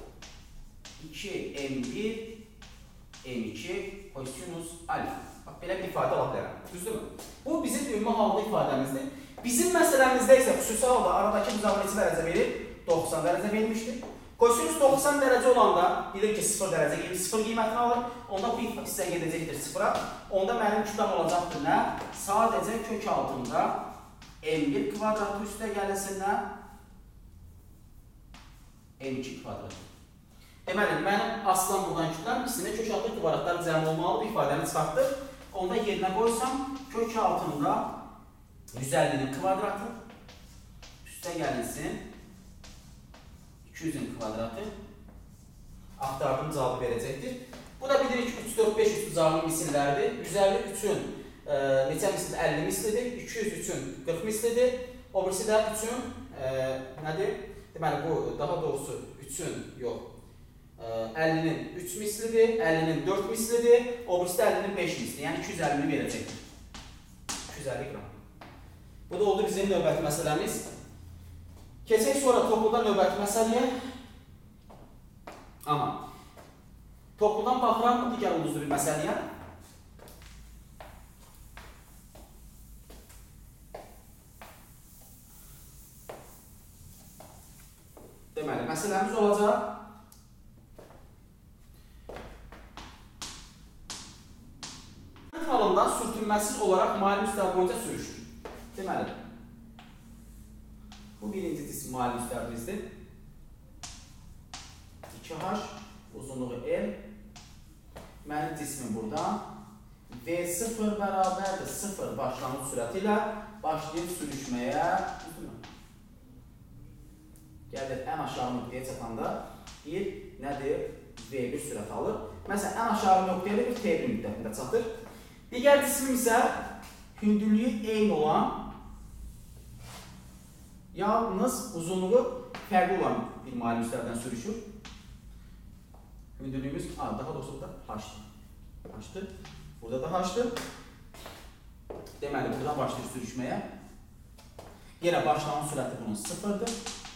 Speaker 1: 2m1 m2 kosinus alfa. Bax, belə bir ifadə ala bilərəm. Düzdürmü? Bu bizim ümumi halda ifadəmizdir. Bizim məsələmizdə isə xüsusi halda aradakı müzavə neçə dərəcə verir? 90 dərəcə verilmişdir. Kosinus 90 dərəcə olanda, bilir ki 0 dərəcə gelir, 0 qiymətini alır. Onda bu hissə gedəcəkdir 0-a. Onda mənim kütləm olacaqdır nə? Sadəcə kök altında m1 kvadratı üstə gəlinsin nə? m2 kvadratı. Deməli, mənim aslan buradan kütləm ikisində kök altı kvadratlar cəm olmalı bir ifadəni çıxartdır. Onda yerinə qoysam, kök altında 150-nin kvadratı üstə gəlinsin 200-ün kvadratı axtardığım cavabı verəcəkdir. Bu da bilirik ki, 3, 4, 5 üstü cavabın misillərdir. 150 üçün neçə mislidir? 50 mislidir. 200 üçün 40 mislidir. O birisi də üçün nədir? Deməli, bu daha doğrusu üçün yox. 50-nin 3 mislidir, 50-nin 4 mislidir. O birisi də 50-nin 5 mislidir. Yəni 250-ni verəcəkdir. 250 qram. Bu da oldu bizim növbəti məsələmiz. Keçək sonra topludan növbəti məsələyə. Amma topludan baxıram mı digər ulduzlu bir məsələyə? Deməli, məsələmiz olacaq. Halında sürtünməsiz olaraq maili müstəvi boyunca sürüşür. Deməli, bu birinci cisim maili müstəvimizdir. 2h, uzunluğu L. Mənim cismim buradan. V0 bərabərdir 0 başlanğıc sürəti ilə başlayıb sürüşməyə. Gəlir, ən aşağı nöqtəyə çatanda bir nədir? V1 sürət alır. Məsələn, ən aşağı nöqtəyə bir T1 müddətində çatır. Digər cismim isə hündürlüyü eyni olan, yalnız uzunluğu fərqli olan bir maili müstəvidən sürüşür. Hündürlüyümüz, daha doğrusu burada h-dır. Burada da h-dır. Deməli, buradan başlayır sürüşməyə. Yenə başlanğıc sürəti bunun 0-dır.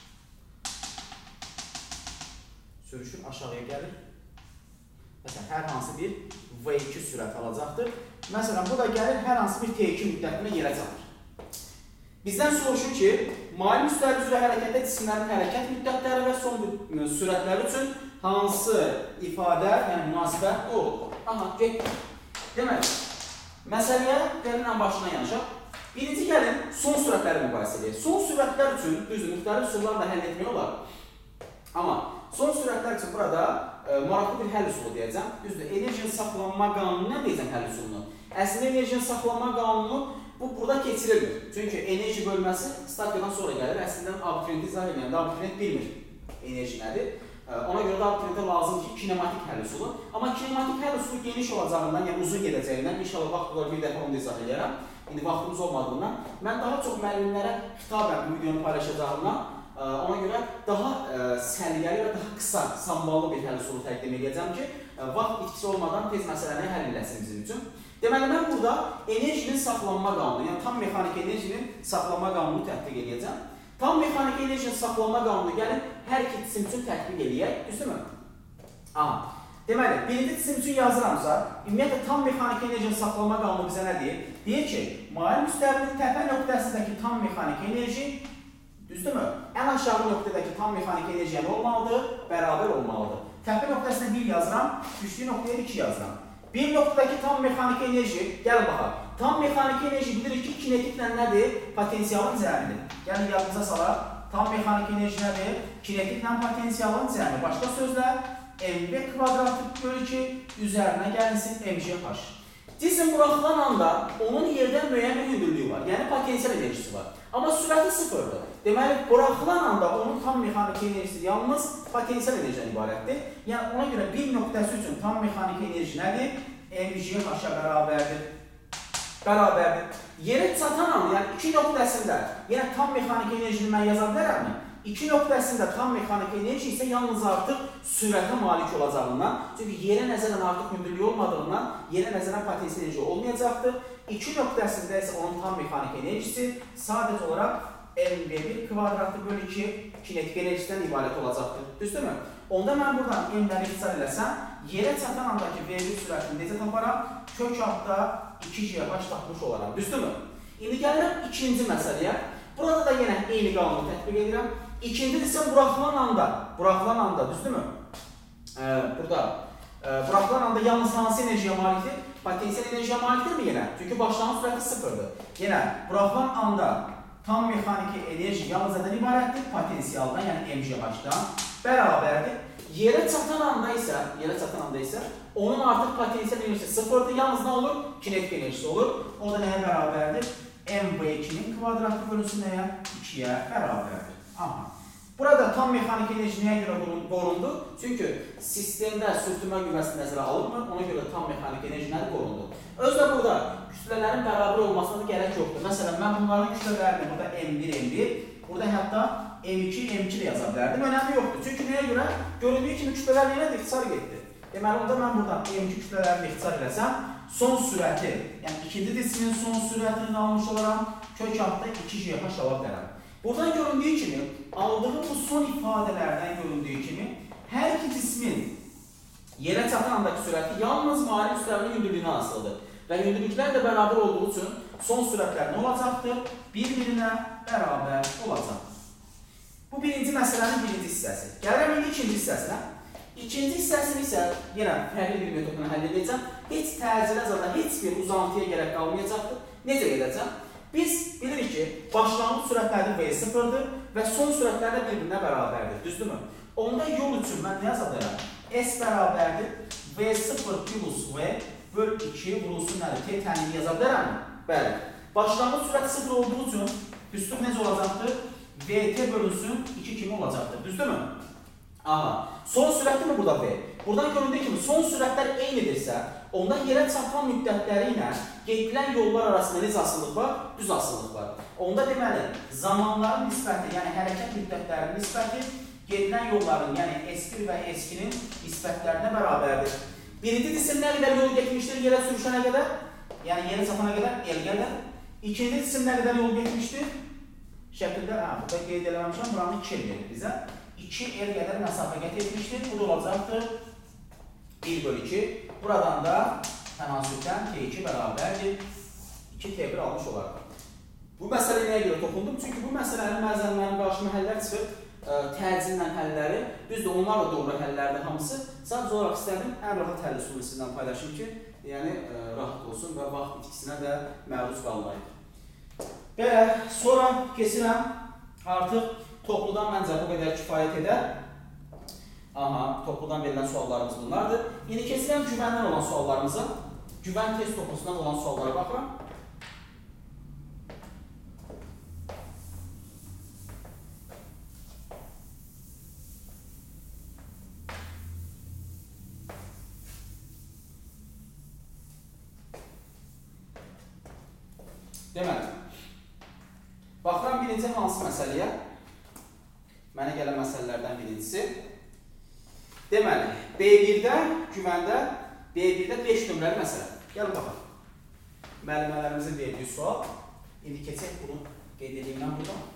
Speaker 1: Sürüşür, aşağıya gəlir. Məsələn, hər hansı bir V2 sürət alacaqdır. Məsələn, bu da gəlir, hər hansı bir T2 müddətində yerə çatır. Bizdən soruşur ki, maili müstəvi üzrə hərəkətdə cisimlərin hərəkət müddətləri və son sürətləri üçün hansı ifadə, yəni münasibət olur? Aha, getdik. Deməli, məsələyə gəlin ən başından yanaşaq. Birinci gəlin, son sürətləri müqayisə edək. Son sürətlər üçün, düzdür, müxtəlif üsullarla həll etmək olar. Amma son sürətlər üçün burada maraqlı bir həll üsulu deyəcəm. Düzdür, enerjinin saxlanma qanunu nə deyəcəm həll üsulunu? Əslində enerjinin saxlanma qanunu bu burada keçirilmir. Çünki enerji bölməsi statiyadan sonra gəlir. Əslində abituriyenti izah edəndə abituriyent bilmir enerji nədir. Ona görə də abituriyentə lazım ki, kinematik həll üsulu. Amma kinematik həll üsulu geniş olacağından, yəni uzun gedəcəyindən, inşallah vaxt olar bir dəfə onu da izah edərəm. İndi vaxtımız olmadığından, mən daha çox müəllimlərə xitabən bu videonu paylaşacağımdan, ona görə daha səliqəli və daha qısa, samballı bir həll üsulu təqdim edəcəm ki, vaxt itkisi olmadan tez məsələni həll eləsin bizim üçün. Deməli, mən burada enerjinin saxlanma qanunu, yəni tam mexanik enerjinin saxlanma qanunu tətbiq edəcəm. Tam mexanik enerjinin saxlanma qanunu gəlin hər iki cisim üçün tətbiq edək, düzdürmü? Deməli, birinci cisim üçün yazıramsa, ümumiyyətlə tam mexanik enerjinin saxlanma qanunu bizə nə deyir? Deyir ki, mail müstəvinin təpə nöqtəsindəki tam mexanik enerji, düzdürmü? Ən aşağı nöqtədəki tam mexanik enerjiyə nə olmalıdır? Bərabər olmalıdır. Təpə nöqtəsində 1 yazıram, düşdüyü nöqtəyə 2 yazıram. Bir nöqtədəki tam mexanik enerji, gəlin baxaq. Tam mexanik enerji bilirik ki, kinetiklə nədir? Potensialın cəmidir. Gəlin yadınıza salaq. Tam mexanik enerji nədir? Kinetiklə potensialın cəmi. Başqa sözlə, mv kvadratı bölü 2 üzərinə gəlinsin mgh. Cisim buraxılan anda onun yerdən müəyyən bir hündürlüyü var, yəni potensial enerjisi var. Amma sürəti sıfırdır. Deməli, buraxılan anda onun tam mexaniki enerjisi yalnız potensial enerjiden ibarətdir. Yəni, ona görə bir nöqtəsi üçün tam mexaniki enerji nədir? mgh-a bərabərdir. Yerə çatan anda, yəni iki nöqtəsində, yəni tam mexaniki enerjini mən yaza bilərəmmi? İki nöqtəsində tam mexaniki enerji isə yalnız artıq sürətə malik olacağından, çünki yerə nəzərən artıq hündürlüyü olmadığından, yerə nəzərən potensial enerji olmayacaqdır. İki nöqtəsində isə onun tam mexaniki enerjisi sadəcə olaraq mv1 kvadratı bölü 2 kinetik enerjisindən ibarət olacaqdır. Düzdürmü? Onda mən buradan m-ləri ixtisar eləsəm, yerə çatan andakı v1 sürətini necə taparam? Kök altda 2gh tapmış olaram. Düzdürmü? İndi gəlirəm ikinci məsələyə. Burada da yenə eyni qanunu tətbiq edirəm. İkinci isə buraxılan anda, düzdürmü? Buraxılan anda yalnız hansı enerjiyə malikdir? Potensial enerjiyə malikdir mi yenə? Çünki başlanğıc sürəti sıfırdır. Yenə, buraxılan anda tam mexaniki enerji yalnız nədən ibarətdir? Potensialdan, yəni mgh-dan bərabərdir. Yerə çatan anda isə onun artıq potensial enerjisi sıfırdır. Yalnız nə olur? Kinetik enerjisi olur. O da nəyə bərabərdir? mv2-nin kvadratı bölünsün nəyə? 2-yə bərabərdir. Aha. Burada tam mexaniki enerji nəyə görə qorundu? Çünki sistemdə sürtünmə qüvvəsi nəzərə alınmır. Ona görə tam mexaniki enerji nədir qorundu? Özdə burada kütlələrin bərabər olmasına da gərək yoxdur. Məsələn, mən bunların kütlələrini burada M1, M1, burada hətta M2, M2 də yaza bilərdim. Önəmi yoxdur. Çünki nəyə görə? Görüldüyü kimi kütlələr yenə ixtisar getdi. Deməli, onda mən buradan M2 kütlələrini ixtisar eləsəm, son sürəti, yəni ikinci disimin son sürətini almış olaram, kök altda 2gh ala bilərəm. Buradan göründüyü kimi, aldığım bu son ifadələrdən göründüyü kimi, hər iki cismin yerə çatan andakı sürəti yalnız müayən üstlərinin hündürlüyünə asılıdır. Və hündürlüklər də bərabər olduğu üçün son sürətlər nə olacaqdır? Bir-birinə bərabər olacaq. Bu birinci məsələnin birinci hissəsi. Gəlirəm indi ikinci hissəsinə. İkinci hissəsini isə yenə fərqli bir metodla həll edəcəm. Heç təcili zada heç bir uzantıya gərək qalmayacaqdır. Necə edəcəm? Biz bilirik ki, başlanğıc sürətləri v0-dır və son sürətlər də bir-birinə bərabərdir. Düzdürmü? Onda yol üçün mən nə yaza bilərəm? S bərabərdir v0 plus v böl 2 vurulsun nədir? T tənliyi yaza bilərəm? Bəli. Başlanğıc sürət 0 olduğu üçün üstün necə olacaqdır? Vt bölünsün 2 kimi olacaqdır. Düzdürmü? Aha. Son sürətdir mi burada v? Buradan göründüyü kimi son sürətlər eynidirsə, onda yerə çatan müddətləri ilə gedilən yollar arasında necə asıllıq var? Düz asıllıq var. Onda deməli, zamanların nisbəti, yəni hərəkət müddətlərinin nisbəti gedilən yolların, yəni S1 və S2-nin nisbətlərinə bərabərdir. Birinci cisim nə qədər yol getmişdir yerə sürüşənə qədər? Yəni yerə çatana qədər L qədər. İkinci cisim nə qədər yol getmişdir? Şəkildə, burada qeyd eləməmişəm, buranı 2 L verir bizə. 2L qədər məsafə qət etmişdir. Bu da olacaqdır 1 bölü 2. Buradan da tənasübdən T2 bərabərdir. 2T1 almış olaraq. Bu məsələ nəyə görə toxundum? Çünki bu məsələnin bəzən mənim qarşıma həllər çıxır. Təcillə həlləri. Düzdür, onlar da doğru həllərdir hamısı. Sadəcə olaraq istədim, ən rahat həll üsulu sizinlə paylaşım ki, yəni rahat olsun və vaxt itkisinə də məruz qalmayın. Belə, sonra keçirəm artıq topludan məncə bu qədər kifayət edər. Aha, topludan verilən suallarımız bunlardır. İndi keçirəm güvəndən olan suallarımıza. Güvən test toplusundan olan suallara baxıram. Deməli, baxıram birinci hansı məsələyə? Mənə gələn məsələlərdən birincisi. Deməli, B1-də, güvəndə, B1-də 5 nömrəli məsələ. Gəlin baxaq. Müəllimələrimizin verdiyi sual. İndi keçək bunu qeyd edeyim mən buradan.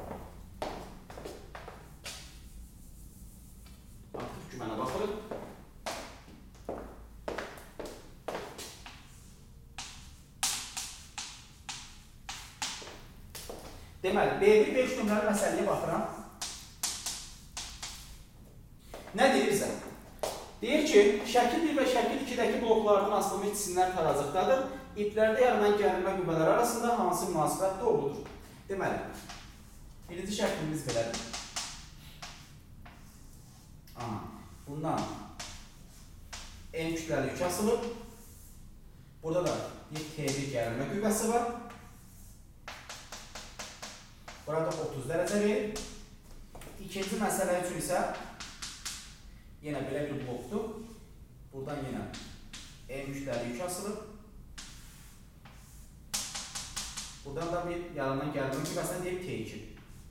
Speaker 1: Artıq güvənə baxırıq. Deməli, B1 5 nömrəli məsələyə baxıram. Nə deyir bizə? Deyir ki, şəkil 1 və şəkil 2-dəki bloklardan asılmış cisimlər taracıqdadır. İplərdə yaranan gərilmə qüvvələri arasında hansı münasibət doğrudur? Deməli, birinci şəklimiz belədir. Bundan M kütləli yük asılıb. Burada da bir T1 gərilmə qüvvəsi var. Burada 30 dərəcə verir. İkinci məsələ üçün isə yenə belə bir blokdur. Buradan yenə M kütləli yük asılır. Buradan da bir yaranan gərilmə qüvvəsinə deyib T2.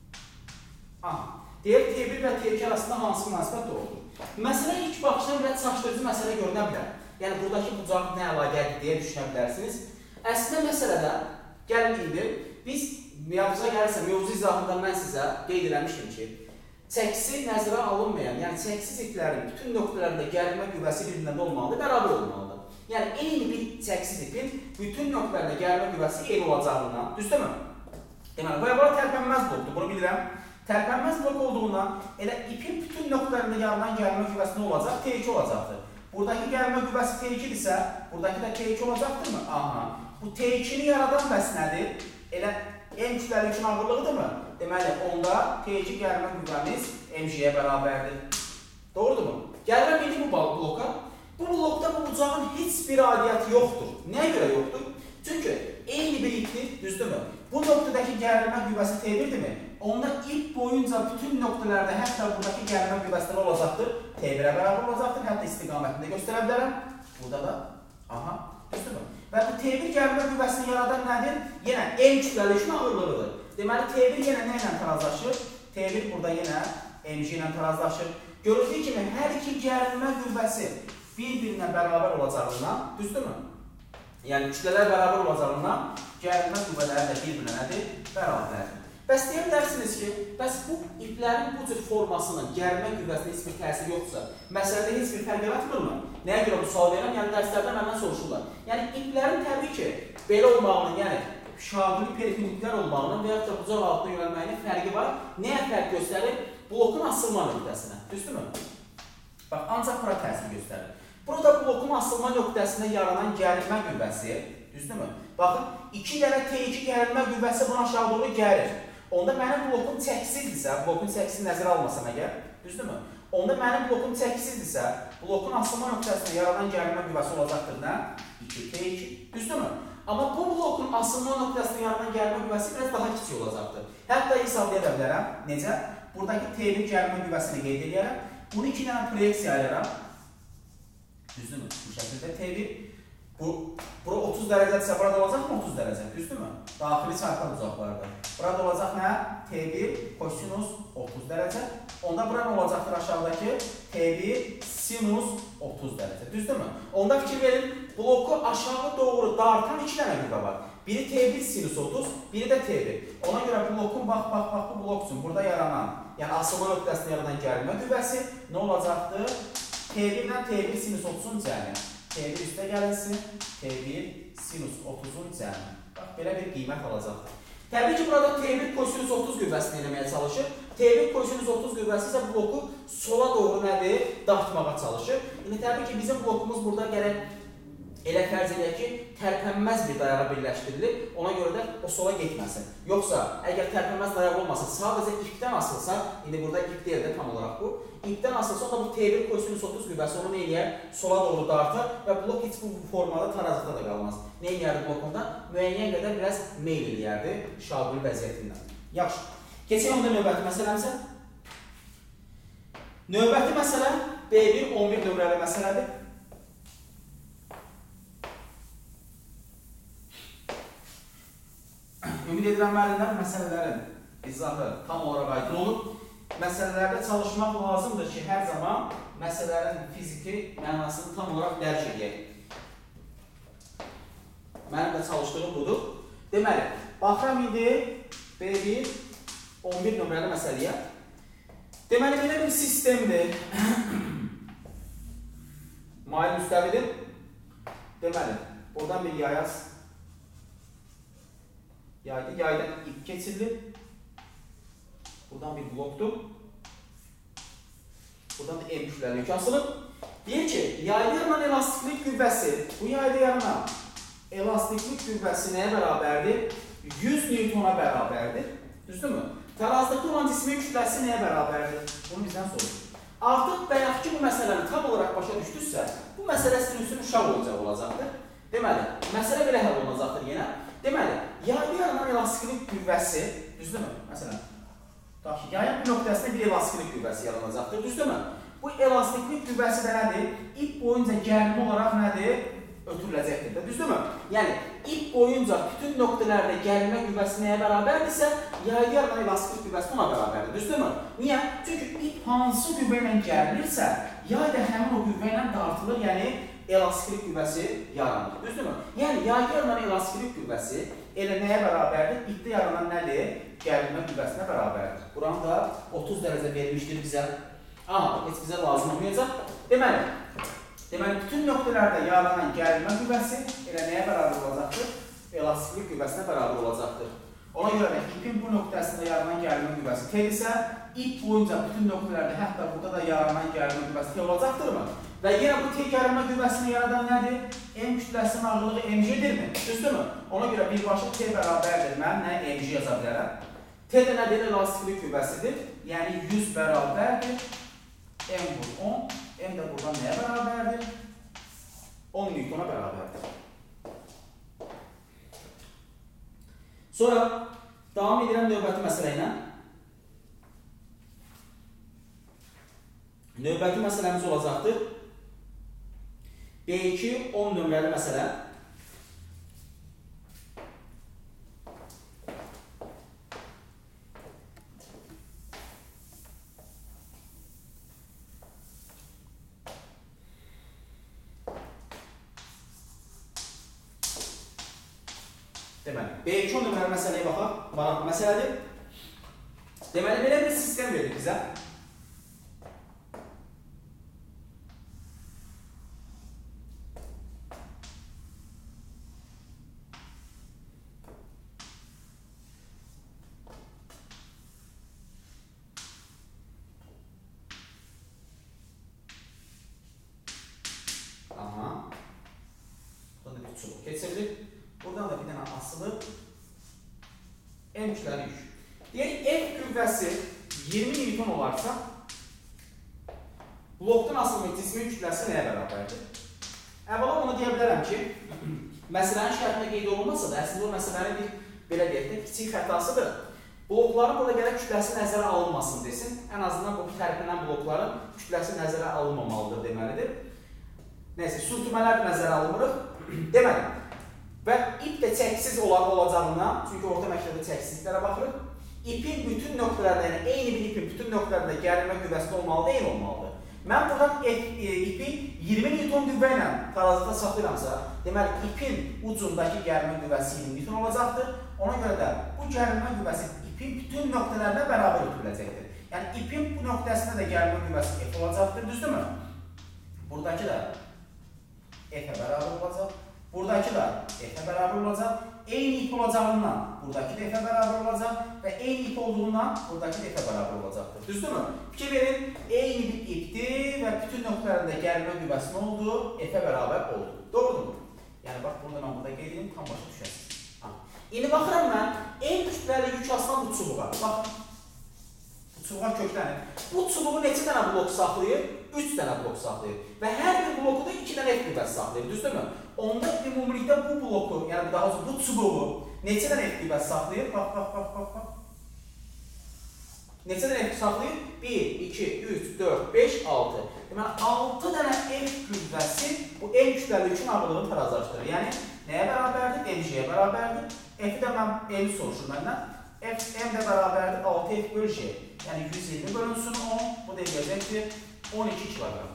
Speaker 1: Deyək T1 və T2 arasında hansı münasibət doğrudur? Məsələ ilk baxışdan biraz çaşdırıcı məsələ görünə bilər. Yəni, buradakı bucaq nə əlaqədir deyə düşünə bilərsiniz. Əslində məsələdə, gəlin indi, biz mövzuya gəlirsə, mövzu izahında mən sizə qeyd eləmişdim ki, çəkisi nəzərə alınmayan, yəni çəkisiz iplərin bütün nöqtələrində gərilmə qüvvəsi bir-birindən olmalıdır, bərabər olmalıdır. Yəni, eyni bir çəkisiz ipin bütün nöqtələrində gərilmə qüvvəsi eyni olacağından, düzdürmü? Deməli, bu əvvəla tərpənməz blokdur, bunu bilirəm. Tərpənməz blok olduğundan elə ipin bütün nöqtələrində yaranan gərilmə qüvvəsi nə olacaq? T2 olacaqdır. Buradakı gərilmə qüvvəsi T2-dirsə, buradakı da T2 olacaqdırmı? Aha. Bu T2-ni yaradan bəs nədir? Elə M kütləli üçün ağırlığıdırmı? Deməli, onda T2 gərilmə qüvvəmiz MG-yə bərabərdir. Doğrudurmu? Gəlirəm indi bu bloka. Bu blokda bu bucağın heç bir aidiyyəti yoxdur. Nəyə görə yoxdur? Çünki eyni bir ipdir, düzdürmü? Bu nöqtədəki gərilmə qüvvəsi T1-dirmi? Onda ip boyunca bütün nöqtələrdə, hətta buradakı gərilmə qüvvəsi olacaqdır, T1-ə bərabər olacaqdır, hətta istiqamətində göstərə bilərəm. Burada da, aha, düzdürmü? Və bu T1 gərilmə qüvvəsini yaradan nədir? Yenə M kütləli üçün ağırlığıdır. Deməli, T1 yenə nə ilə tarazlaşır? T1 burada yenə MG ilə tarazlaşır. Görüldüyü kimi, hər iki gərilmə qüvvəsi bir-birinə bərabər olacağından, düzdürmü? Yəni, kütlələr bərabər olacağından, gərilmə qüvvələri də bir-birinə nədir? Bərabərdir. Bəs deyə bilərsiniz ki, bəs bu iplərin bu cür formasının gərilmə qüvvəsinə heç bir təsiri yoxdursa, məsələdə heç bir fərq yaratmırmı? Nəyə görə bu sual verirəm? Yəni, dərslərdə məndən soruşurlar. Yəni, iplərin təbii ki, belə olmağının, yəni, şaqili perpendikulyar olmağının və yaxud da bucaq altına yönəlməyinin fərqi var. Nəyə fərq göstərir? Blokun asılma nöqtəsinə. Düzdürmü? Bax, ancaq bura təsir göstərir. Burada blokun asılma nöqtəsində yaranan gərilmə qüvvəsi, düzdürmü? Baxın, 2 dənə T2 gərilmə qüvvəsi buna aşağı doğru gəlir. Onda mənim blokum çəkisizdirsə, blokun çəkisini nəzərə almasam əgər, düzdürmü? Onda mənim blokum çəkisizdirsə, blokun asılma nöqtəsində yaranan gərilmə qüvvəsi olacaqdır nə? 2T2, düzdürmü? Amma bu blokun asılma nöqtəsində yaranan gərilmə qüvvəsi biraz daha kiçik olacaqdır. Hətta hesablaya da bilərəm. Necə? Buradakı T1 gərilmə qüvvəsini qeyd edərəm. Bunu 2 dənə proyeksiya ayırıram. Düzdürmü? Bu şəkildə T1. Bura 30 dərəcədirsə, burada olacaq mı 30 dərəcə? Düzdürmü? Daxili çarpan uzaqlarda. Burada olacaq nə? T1 kosinus 30 dərəcə. Onda bura nə olacaqdır aşağıdakı? T1 sinus 30 dərəcə. Düzdürmü? Onda fikir verin, bloku aşağı doğru dartan 2 dənə qüvvə var. Biri T1 sinus 30, biri də T1. Ona görə blokun, bax, bu blok üçün burada yaranan, yəni asılma nöqtəsində yaranan gərilmə qüvvəsi nə olacaqdır? T1-dən T1 sinus 30-un cəmi. T1 üstə gəlinsin, T1 sinus 30-un cəmi. Bax, belə bir qiymət alacaqdır. Təbii ki, burada T1 kosinus 30 qüvvəsini eləməyə çalışır. T1 kosinus 30 qüvvəsi isə bloku sola doğru nədir? Dartmağa çalışır. İndi təbii ki, bizim blokumuz burada gərək elə fərz edək ki, tərpənməz bir dayağa birləşdirilir. Ona görə də o sola getməsin. Yoxsa, əgər tərpənməz dayaq olmasa, sadəcə ipdən asılsa, indi burada ip deyil də tam olaraq bu, ipdən asılsa, onda bu T1 kosinus 30 qüvvəsi onu nə eləyər? Sola doğru dartar və blok heç bu formada tarazlıqda da qalmaz. Nə eləyərdi blokunda? Müəyyən qədər biraz meyl eləyərdi şaquli vəziyyətindən. Yaxşı. Keçək onda növbəti məsələmizə. Növbəti məsələ B1 11 nömrəli məsələdir. Ümid edirəm müəllimlər məsələlərin izahı tam olaraq aydın olub. Məsələlərdə çalışmaq lazımdır ki, hər zaman məsələlərin fiziki mənasını tam olaraq dərk edək. Mənim də çalışdığım budur. Deməli, baxıram indi B1 11 nömrəli məsələyə. Deməli, belə bir sistemdir. Mail müstəvidir. Deməli, buradan bir yayaz. Yaydan ip keçirilir. Buradan bir blokdur. Buradan da M kütləli yük asılıb. Deyir ki, yayda yaranan elastiklik qüvvəsi, bu yayda yaranan elastiklik qüvvəsi nəyə bərabərdir? 100 Newtona bərabərdir. Düzdürmü? Tarazlıqda olan cismin kütləsi nəyə bərabərdir? Bunu bizdən sorur. Artıq bayaqki bu məsələni tam olaraq başa düşdünüzsə, bu məsələ sizin üçün uşaq oyuncağı olacaqdır. Deməli, məsələ belə həll olunacaqdır yenə. Deməli, yayda yaranan elastiklik qüvvəsi, düzdürmü? Məsələn, yayın bir nöqtəsində bir elastiklik qüvvəsi yaranacaqdır, düzdürmü? Bu elastiklik qüvvəsi də nədir? İp boyunca gərilmə olaraq nədir? Ötürüləcəkdir də, düzdürmü? Yəni, ip boyunca bütün nöqtələrdə gərilmə qüvvəsi nəyə bərabərdirsə, yayda yaranan elastiklik qüvvəsi ona bərabərdir, düzdürmü? Niyə? Çünki ip hansı qüvvə ilə gərilirsə, yay da həmin o qüvvə ilə dartılır, yəni elastiklik qüvvəsi yaranır, düzdürmü? Yəni, yayda yaranan elastiklik qüvvəsi elə nəyə bərabərdir? İpdə yaranan nədir? Gərilmə qüvvəsinə bərabərdir. Buranı da 30 dərəcə verilmişdir bizə. Aha, heç bizə lazım olmayacaq. Deməli, bütün nöqtələrdə yaranan gərilmə qüvvəsi elə nəyə bərabər olacaqdır? Elastiklik qüvvəsinə bərabər olacaqdır. Ona görə də ipin bu nöqtəsində yaranan gərilmə qüvvəsi T-dirsə, ip boyunca bütün nöqtələrdə, hətta burada da yaranan gərilmə qüvvəsi T olacaqdırmı? Və yenə bu T gərilmə qüvvəsini yaradan nədir? M kütləsinin ağırlığı mg'dirmi? Düzdürmü? Ona görə birbaşa T bərabərdir. Mən nə mg yaza bilərəm? T də nədir? Elastiklik qüvvəsidir. Yəni 100 bərabərdir. M vur 10. M də buradan nəyə bərabərdir? 10 newtona bərabərdir. Sonra davam edirəm növbəti məsələ ilə. Növbəti məsələmiz olacaqdır. B2 10 nömrəli məsələ. Deməli, B2 10 nömrəli məsələyə baxaq. Maraqlı məsələdir. Deməli, belə bir sistem verir bizə. Keçirilir. Buradan da bir dənə asılı M kütləli yük. Deyək, F qüvvəsi 20 newton olarsa, blokdan asılmış cismin kütləsi nəyə bərabərdir? Əvvəla onu deyə bilərəm ki, məsələnin şərtində qeyd olunmasa da, əslində o məsələnin bir belə deyək də, kiçik xətasıdır. Blokların burada gələk kütləsi nəzərə alınmasın desin. Ən azından bu tərəfindən blokların kütləsi nəzərə alınmamalıdır deməlidir. Neyse, sürtümələr nəzərə alınmırıq. Deməli, və ip də çəksiz olacağından, çünki orta məktəbdə çəksizliklərə baxırıq, ipin bütün nöqtələrdə, yəni eyni bir ipin bütün nöqtələrdə gərilmə qüvvəsi olmalıdır, eyni olmalıdır. Mən buradan ipi 20 newton qüvvə ilə tarazıda saxlayıramsa, deməli, ipin ucundakı gərilmə qüvvəsi 20 newton olacaqdır. Ona görə də bu gərilmə qüvvəsi ipin bütün nöqtələrdə bərabər ötürüləcəkdir. Yəni, ipin bu nöqtəsində də gərilmə qüvvəsi F olacaqdır, düzdürmü? Buradakı da F-ə bərabər olacaq. Buradakı da F-ə bərabər olacaq. Eyni ip olacağından buradakı da F-ə bərabər olacaq və eyni ip olduğundan buradakı da F-ə bərabər olacaqdır. Düzdürmü? Fikir verin, eyni bir ipdir və bütün nöqtələrində gərilmə qüvvəsi nə oldu? F-ə bərabər oldu. Doğrudur mu? Yəni, bax, burada mən burada qeyd edeyim, tam başa düşəsiniz. İndi baxıram mən, en kütləli yük asılan bu çubuğa. Baxın, bu çubuğa köklənir. Bu çubuğu neçə dənə blok saxlayır? 3 dənə blok saxlayır. Və hər bir bloku da 2 dənə F qüvvəsi saxlayır, düzdürmü? Onda ümumilikdə bu bloku, yəni daha doğrusu bu çubuğu neçə dənə F qüvvəsi saxlayır? Bax. Neçə dənə F saxlayır? 1, 2, 3, 4, 5, 6. Deməli, 6 dənə F qüvvəsi bu en kütləli yükün ağırlığını tarazlaşdırır. Yəni, nəyə bərabərdir? mg-yə bərabərdir. F-i də mən m soruşur məndən. M də bərabərdir 6F bölü J. Yəni, 120 bölünsün 10, bu da eləyəcəkdir 12 kilogram.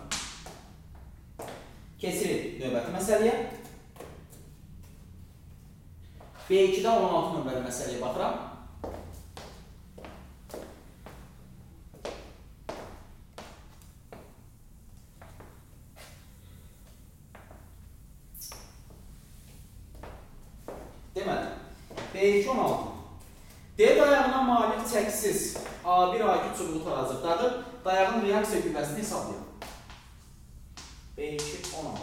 Speaker 1: Keçirik növbəti məsələyə. B2-dən 16 nömrəli məsələyə baxıram. Deməli, B2 16. D dayağına malik çəksiz A1 A2 çubuğu tarazıqdadır. Dayağın reaksiya qüvvəsini hesablayın. B2 16.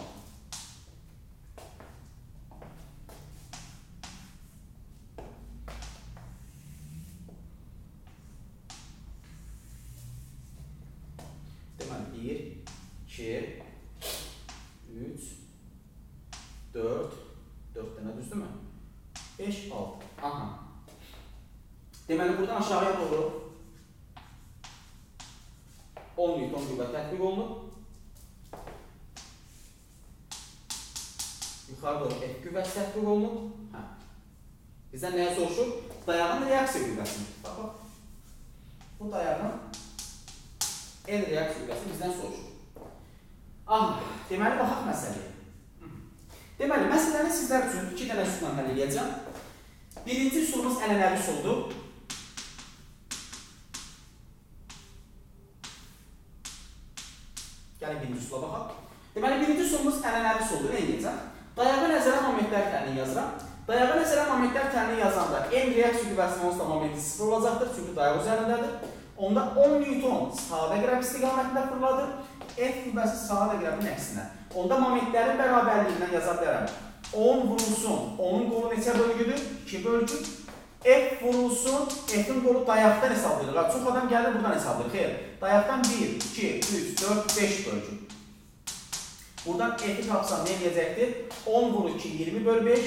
Speaker 1: Deməli, 1, 2, 3, 4, 4 dənə düzdürmü? 5, 6. Aha. Deməli, buradan aşağıya doğru 10 Newton qüvvə tətbiq olunub. Yuxarı doğru F qüvvəsi tətbiq olunub. Bizdən nəyə soruşur? Dayağın reaksiya qüvvəsini. Bax. Bu dayağın N reaksiya qüvvəsini bizdən soruşur. Deməli, baxaq məsələyə. Deməli, məsələni sizlər üçün 2 dənə üsuldan həll edəcəm. Birinci üsulumuz ənənəvi üsuldur. Gəlin birinci üsula baxaq. Deməli, birinci üsulumuz ənənəvi üsuldur. Nə edəcəm? Dayağı nəzərə momentlər təlini yazıram. Dayağı nəzərə momentlər təlini yazanda N reaksiya qüvvəsinin onsuz da momenti 0 olacaqdır. Çünki dayaq üzərindədir. Onda 10 Newton sadə qraf istiqamətində fırladır. F qüvvəsi sadə qrafın əksinə. Onda momentlərin bərabərliyindən yaza bilərəm. 10 vurulsun. Onun qolu neçə bölgüdür? 2 bölgü. F vurulsun. F'in qolu dayaqdan hesablayırıq. Çox adam gəlir buradan hesablayır. Xeyr. Dayaqdan 1, 2, 3, 4, 5 bölgü. Buradan F'i tapsam nə eləyəcəkdir? 10 vurul 2, 20 böl 5.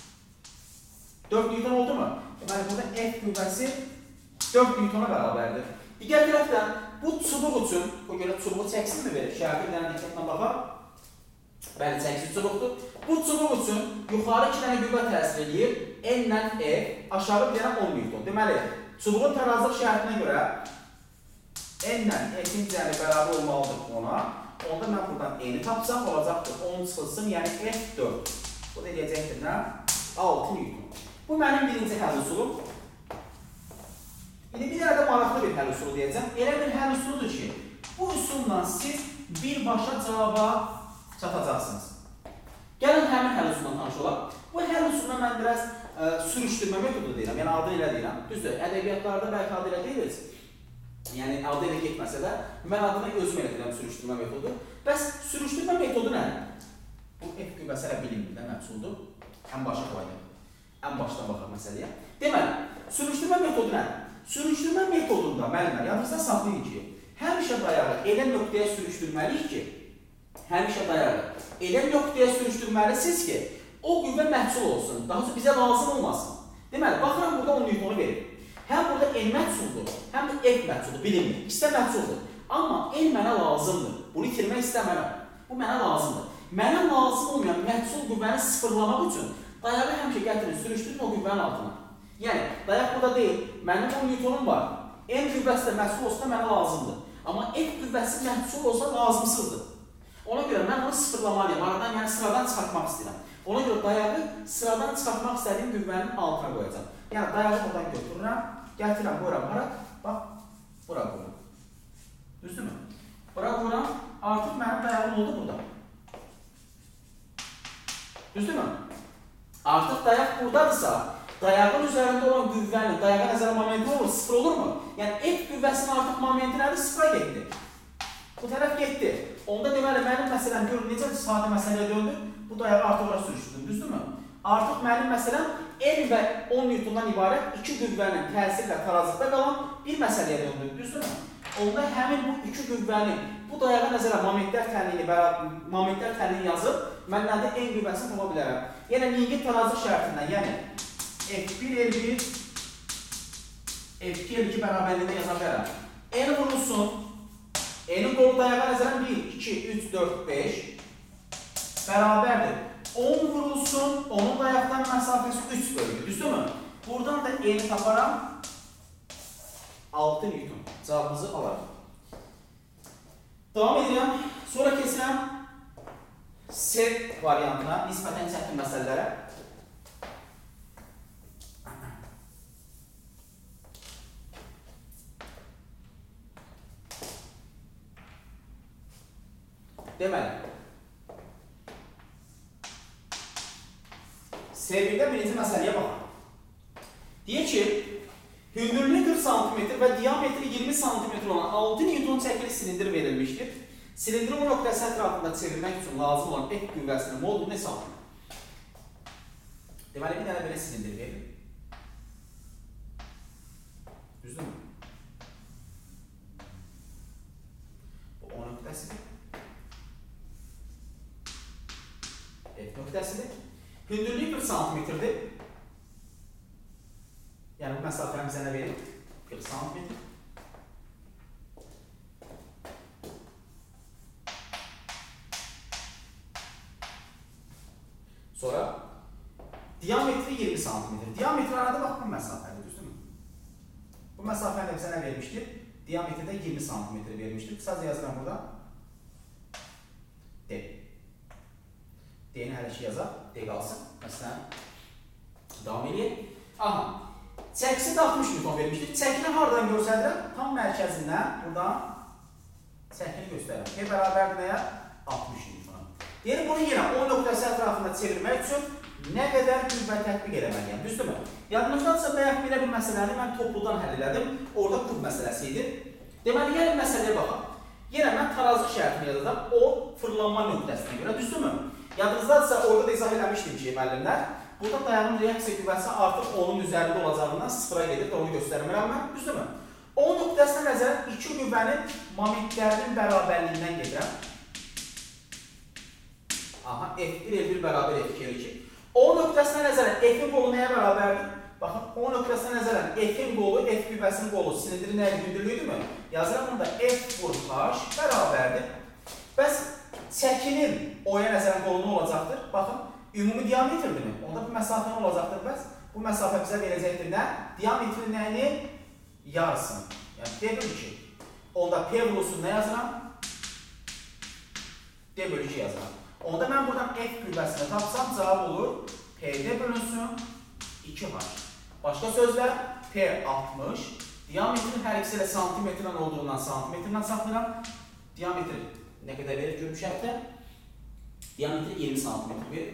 Speaker 1: 4 Newton oldu mu? Deməli, burada F qüvvəsi 4 Newtona bərabərdir. Digər tərəfdən, bu çubuq üçün, o görə çubuğu çəksin mi verir? Şərqi bir dənə diqqətlə baxaq. Bəli, çəksiz çubuqdur. Bu çubuq üçün yuxarı 2 dənə qüvvə təsir edir. N ilə F, aşağı bir dənə 10 Newton. Deməli, çubuğun tarazlıq şərtinə görə N ilə F'in cəmi bərabər olmalıdır ona. Onda mən buradan N'i tapsam, olacaqdır 10 çıxılsın, yəni F4. Bu da eləyəcəkdir nə? 6 Newton. Bu mənim birinci həll üsulum. İndi bir dənə də maraqlı bir həll üsulu deyəcəm. Elə bir həll üsuludur ki, bu üsulla siz birbaşa cavaba çatacaqsınız. Gəlin həmin həll üsulundan tanış olaq. Bu həll üsuluna mən biraz sürüşdürmə metodu deyirəm, yəni adı ilə deyirəm. Düzdür, ədəbiyyatlarda bəlkə adı ilə deyiriz. Yəni adı ilə getməsə də, mən adını özüm elə deyirəm sürüşdürmə metodu. Bəs sürüşdürmə metodu nədir? Bu F qüvvəsi hələ bilinmirdə məhsuldur. Ən başa qoyaq. Ən başdan baxaq məsələyə. Deməli, sürüşdürmə metodu nədir? Sürüşdürmə metodunda müəllimlər yadınızda saxlayın ki, həmişə dayağı elə nöqtəyə sürüşdürməliyik ki, həmişə dayağı elə nöqtəyə sürüşdürməlisiniz ki, o qüvvə məhsul olsun, daha sonra bizə lazım olmasın. Deməli, baxıram burada 10 Newtonu verir. Həm burada N məhsuldur, həm də F məhsuldur, bilinmir. İkisi də məhsuldur. Amma N mənə lazımdır. Bunu itirmək istəmərəm. Bu mənə lazımdır. Mənə lazım olmayan məhsul qüvvəni sıfırlamaq üçün dayağı həmişə gətirin, sürüşdürün o qüvvənin altına. Yəni, dayaq burada deyil, mənim 10 Newtonum var. N qüvvəsi də məhsul olsa da mənə lazımdır. Amma F qüvvəsi məhsul olsa lazımsızdır. Ona görə mən bunu sıfırlamalıyım, aradan yəni sıradan çıxartmaq istəyirəm. Ona görə dayağı sıradan çıxartmaq istədiyim qüvvənin altına qoyacağım. Yəni, dayağı oradan götürürəm, gətirirəm, qoyuram, hara? Bax, bura qoyuram. Düzdürmü? Bura qoyuram, artıq mənim dayağım oldu burada. Düzdürmü? Artıq dayaq buradadırsa, dayağın üzərində olan qüvvənin, dayağa nəzərə momenti olur, sıfır olur mu? Yəni, F qüvvəsinin artıq momenti nədir? Sıfıra getdi. Bu tərəf getdi. Onda deməli, mənim məsələm görün, necə sadə məsələyə döndü? Bu dayağı artıq oraya sürüşdürdüm, düzdürmü? Artıq mənim məsələm N və 10 Newtondan ibarət iki qüvvənin təsirlə tarazlıqda qalan bir məsələyə döndü, düzdürmü? Onda həmin bu iki qüvvənin, bu dayağa nəzərə momentlər təlini yazıb, mən nədə N qüvvəsini tapa bilərəm. Yəni, lingit tarazlıq şərtindən, yəni F1 L1 F2 L2 bərabərliyində yaza bilərəm. N vurulsun, N'in qolu dayağa nəzərən 1, 2, 3, 4, 5 bərabərdir. 10 vurulsun, onun dayaqdan məsafəsi 3 bölgü, düzdürmü? Buradan da N'ini taparam, 6 Newton. Cavabımızı alarım. Devam edirəm. Sonra keçirəm C variantına, nisbətən çətin məsələlərə. Deməli, C1-də birinci məsələyə baxaq. Deyir ki, hündürlüyü 40 cm və diametri 20 cm olan 6 Newton çəkili silindir verilmişdir. Silindrin o nöqtəsi ətrafında çevirmək üçün lazım olan F qüvvəsinin modulunu hesablayın. Deməli, bir dənə belə silindir verir. Düzdürmü? Bu o nöqtəsidir. F nöqtəsidir. Hündürlüyü 1 santimetrdir. Yəni bu məsafəni bizə nə verir? 1 santimetr. Sonra diametri 20 santimetr. Diametri arada bax bu məsafədir, düzdürmü? Bu məsafəni bizə nə vermişdir? Diametrdə 20 santimetr vermişdir. Qısaca yazıram burada. D. D-ni hələ ki yazaq. D qalsın. Məsələn, davam edək. Aha. Çəkisi də 60 Newton vermişdir. Çəkini haradan göstərirəm? Tam mərkəzindən buradan çəkini göstərirəm. P bərabərdir nəyə? 60 Newton. Deyir, bunu yenə 10 nöqtəsi ətrafında çevirmək üçün nə qədər qüvvə tətbiq eləməliyəm? Düzdürmü? Yadınızdadsa, bayaq belə bir məsələni mən topludan həll elədim. Orada kub məsələsi idi. Deməli, gəlin məsələyə baxaq. Yenə mən tarazı şərtini yazacağım. O fırlanma nöqtəsinə görə. Düzdürmü? Yadınızdadsa, orada da izah eləmişdim ki, müəllimlər. Burada dayanım reaksiya qüvvəsi artıq onun üzərində olacağından sıfıra gedir. Onu göstərmirəm mən. Düzdürmü? O nöqtəsinə nəzərən iki qüvvənin momentlərinin bərabərliyindən gedirəm. Aha, F1, L1 bərabər F2, L2. O nöqtəsinə nəzərən F-in qolu nəyə bərabərdir? Baxın, o nöqtəsinə nəzərən F-in qolu, F qüvvəsinin qolu sinidri nəyə hündürlüyüdürmü? Yazıram bunda F vur H bərabərdir. Bəs çəkinin O-ya nəzərən qolu nə olacaqdır? Baxın, ümumi diametrdirmi? Onda bu məsafə nə olacaqdır bəs? Bu məsafə bizə verəcəkdir nə? Diametrin nəyini? Yarısını. Yəni D bölü 2. Onda P vurulsun nə yazıram? D bölü 2 yazıram. Onda mən buradan F qüvvəsini tapsam, cavab olur PD bölünsün 2H. Başqa sözlər, P 60, diametrin hər ikisi ilə santimetrlə olduğundan santimetrlə saxlayıram. Diametri nə qədər verir görmüş şərtdə? Diametri 20 santimetr verir.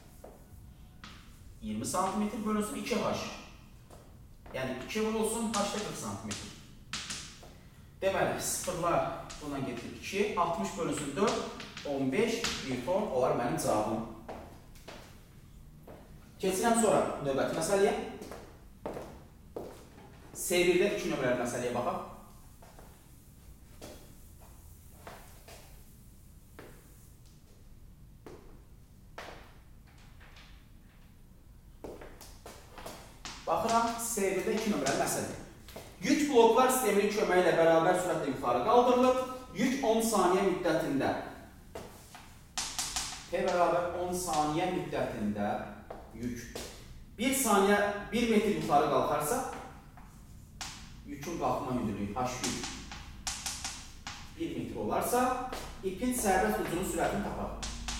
Speaker 1: 20 santimetr bölünsün 2H. Yəni 2 vurulsun, H-da 40 santimetr. Deməli, sıfırlar bundan getir 2, 60 bölünsün 4, 15 Newton olar mənim cavabım. Keçirəm sonra növbəti məsələyə. C1-də 2 nömrəli məsələyə baxaq. Baxıram C1-də 2 nömrəli məsələ. Yük bloklar sisteminin köməyi ilə bərabər sürətlə yuxarı qaldırılır. Yük 10 saniyə müddətində P bərabər 10 saniyə müddətində yük 1 saniyə 1 metr yuxarı qalxarsa yükün qalxma hündürlüyü H yük 1 metr olarsa ipin sərbəst ucunun sürətini tapaq.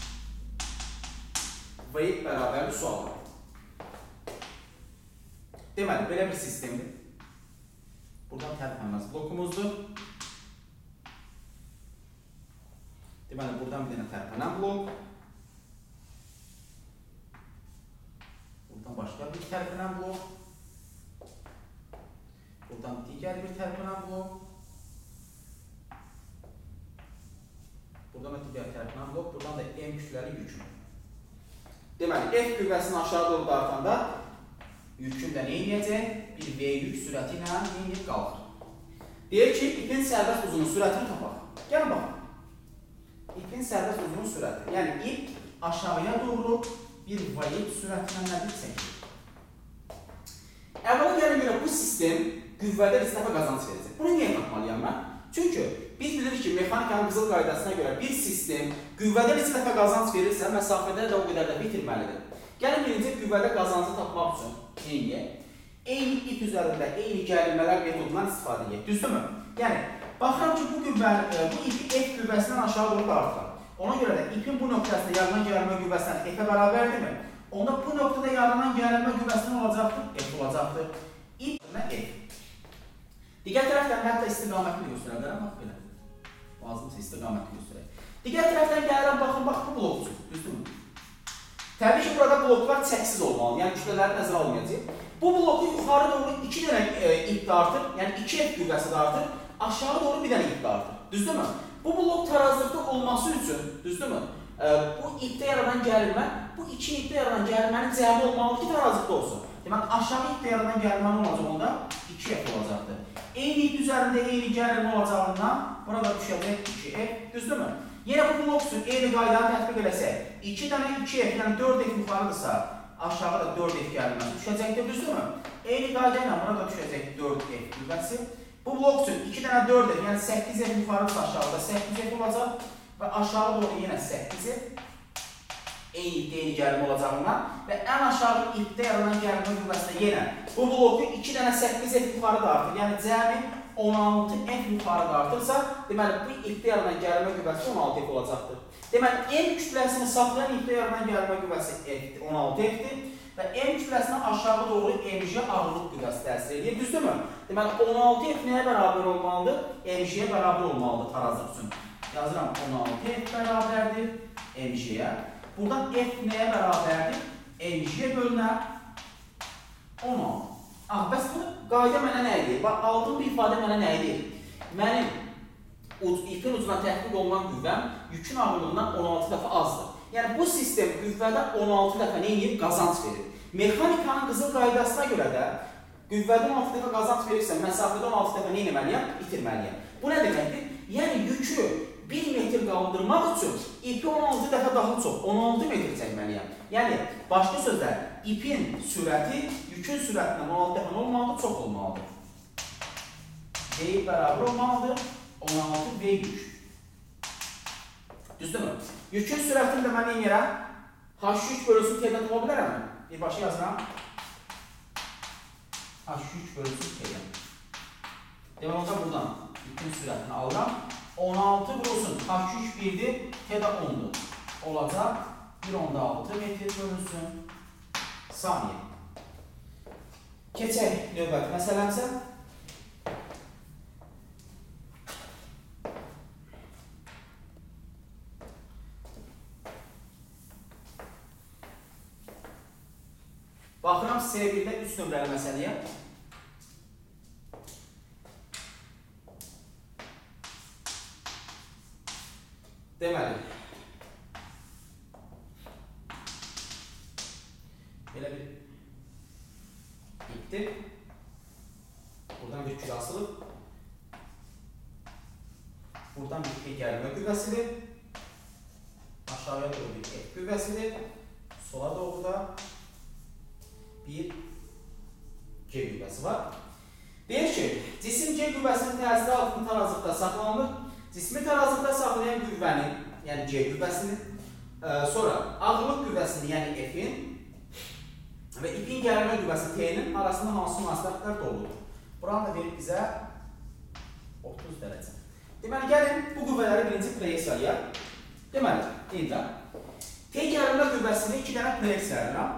Speaker 1: V bərabərli sual. Deməli, belə bir sistemdir. Buradan tərpənməz blokumuzdur. Deməli, buradan bir dənə tərpənən blok. Buradan başqa bir tərpənən blok. Buradan digər bir tərpənən blok. Buradan da digər tərpənən blok. Buradan da M kütləli yükün. Deməli, F qüvvəsini aşağı doğru dartanda yükün də nə edəcək? Bir V yük sürəti ilə yenilib qalxır. Deyir ki, ipin sərbəst uzunun sürətini tapaq. Gəlin baxın. İpin sərbəst uzunun sürəti. Yəni, ip aşağıya doğru bir V yük sürətinə nədir çəkilir. Əvvəla gəlin görə bu sistem qüvvədə risləfə qazanc verəcək. Bunu niyə tapmalıyam mən? Çünki biz bilirik ki, mexanikanın qızıl qaydasına görə bir sistem qüvvədə risləfə qazanc verirsə, məsafədə də o qədər də bitirməlidir. Gəlin birinci qüvvədə qazancı tapmaq üçün neyini? Eyni ip üzərində eyni gərilmələr metodundan istifadə edək. Düzdürmü? Yəni, baxıram ki, bu ipi F qüvvəsindən aşağı doğru dartıram. Ona görə də ipin bu nöqtəsində yaranan gərilmə qüvvəsindən F-ə bərabərdirmi? Onda bu nöqtədə yaranan gərilmə qüvvəsindən olacaqdır? F olacaqdır. İp və F. Digər tərəfdən hətta istiqamətini göstərəm. Bax belə. Lazımsa istiqamətini göstərək. Digər tərəfdən gəlirəm, baxın, bax bu blokçu. Düzdürmü? Təbii ki, burada bloklar çəksiz olmalı, yəni kütlələri nəzərə alınmayacaq. Bu bloku yuxarı doğru 2 dənə ip dartır, yəni 2 F qüvvəsi dartır, aşağı doğru bir dənə ip dartır. Düzdürmü? Bu blok tarazlıqda olması üçün, düzdürmü? Bu ipdə yaranan gərilmə, bu 2 ipdə yaranan gərilmənin cəmi olmalıdır ki, tarazlıqda olsun. Demək, aşağı ipdə yaranan gərilmə nə olacaq onda? 2 F olacaqdır. Eyni ip üzərində eyni gərilmə olacağından burada düşəcək 2 F, düzdürmü? Yine bu blok üçün eyni qaydanı tətbiq eləsək, 2 dənə 2F, yəni 4F yuxarıdırsa, aşağıda 4F gəlməsi düşəcəkdir, düzdürmü? Eyni qayda ilə buna da düşəcək 4F qüvvəsi. Bu blok üçün 2 dənə 4F, yəni 8F yuxarıdırsa aşağıda 8F olacaq və aşağı doğru yenə 8F. Eyni gəlmə olacağından və ən aşağı ipdə yaranan gəlmə qüvvəsində yenə bu bloku 2 dənə 8F yuxarı dartır, yəni cəmi 16F yuxarı dartırsa, deməli bu ipdə yaranan gəlmə qüvvəsi 16F olacaqdır. Deməli, M kütləsini saxlayan ipdə yaranan gəlmə qüvvəsi 16F-dir və M kütləsindən aşağı doğru MJ ağırlıq qüvvəsi təsir edir, düzdürmü? Deməli, 16F nəyə bərabər olmalıdır? MJ-yə bərabər olmalıdır tarazlıq üçün. Yazıram, 16F bərabərdir MJ-yə. Buradan F nəyə bərabərdir? MJ bölünə 16. Bəs bu qayda mənə nə edir? Bax, aldığım bir ifadə mənə nə edir? Mənim ipin ucuna tətbiq olunan qüvvəm yükün ağırlığından 16 dəfə azdır. Yəni, bu sistem qüvvədə 16 dəfə nə edir? Qazanc verir. Mexanikanın qızıl qaydasına görə də qüvvədə 16 dəfə qazanc verirsə, məsafədə 16 dəfə nə etməliyəm? İtirməliyəm. Bu nə deməkdir? Yəni, yükü 1 metr qaldırmaq üçün ipi 16 dəfə daha çox, 16 metr çəkməliyəm. Yəni, başqa sözlər, ipin sürəti yükün sürətindən 16 dəfə olmalıdır, çox olmalıdır. V bərabər olmalıdır, 16 V yük. Düzdürmü? Yükün sürətini də mən neyirəm? H3 bölünsün T'dən tapa bilərəm mi? Birbaşa yazıram. H3 bölünsün T'dən. Deməli, buradan yükün sürətini alıram. 16 vurulsun, H3 1'dir, T'də 10'dur. Olacaq 1.6 metr bölünsün saniyə. Keçək növbəti məsələmizə. Baxıram S1-də 3 nömrəli məsələyə. Deməli, belə bir ipdir. Buradan bir kül asılıb. Buradan bir gəlmə qüvvəsidir. Aşağıya doğru bir F qüvvəsidir. Sola doğru da bir G qüvvəsi var. Deyir ki, cisim G qüvvəsinin təsiri altında tarazlıqda saxlanılır. Cismi tarazlıqda saxlayan qüvvənin, yəni G qüvvəsinin, sonra ağırlıq qüvvəsinin, yəni F-in və ipin gəlmə qüvvəsi T-nin arasında hansı münasibətlər doğrudur? Buranı da verib bizə 30 dərəcə. Deməli, gəlin bu qüvvələri birinci proyeksiyaya. Deməli, deyirəm, T gəlmə qüvvəsini 2 dənə proyeksiyaya.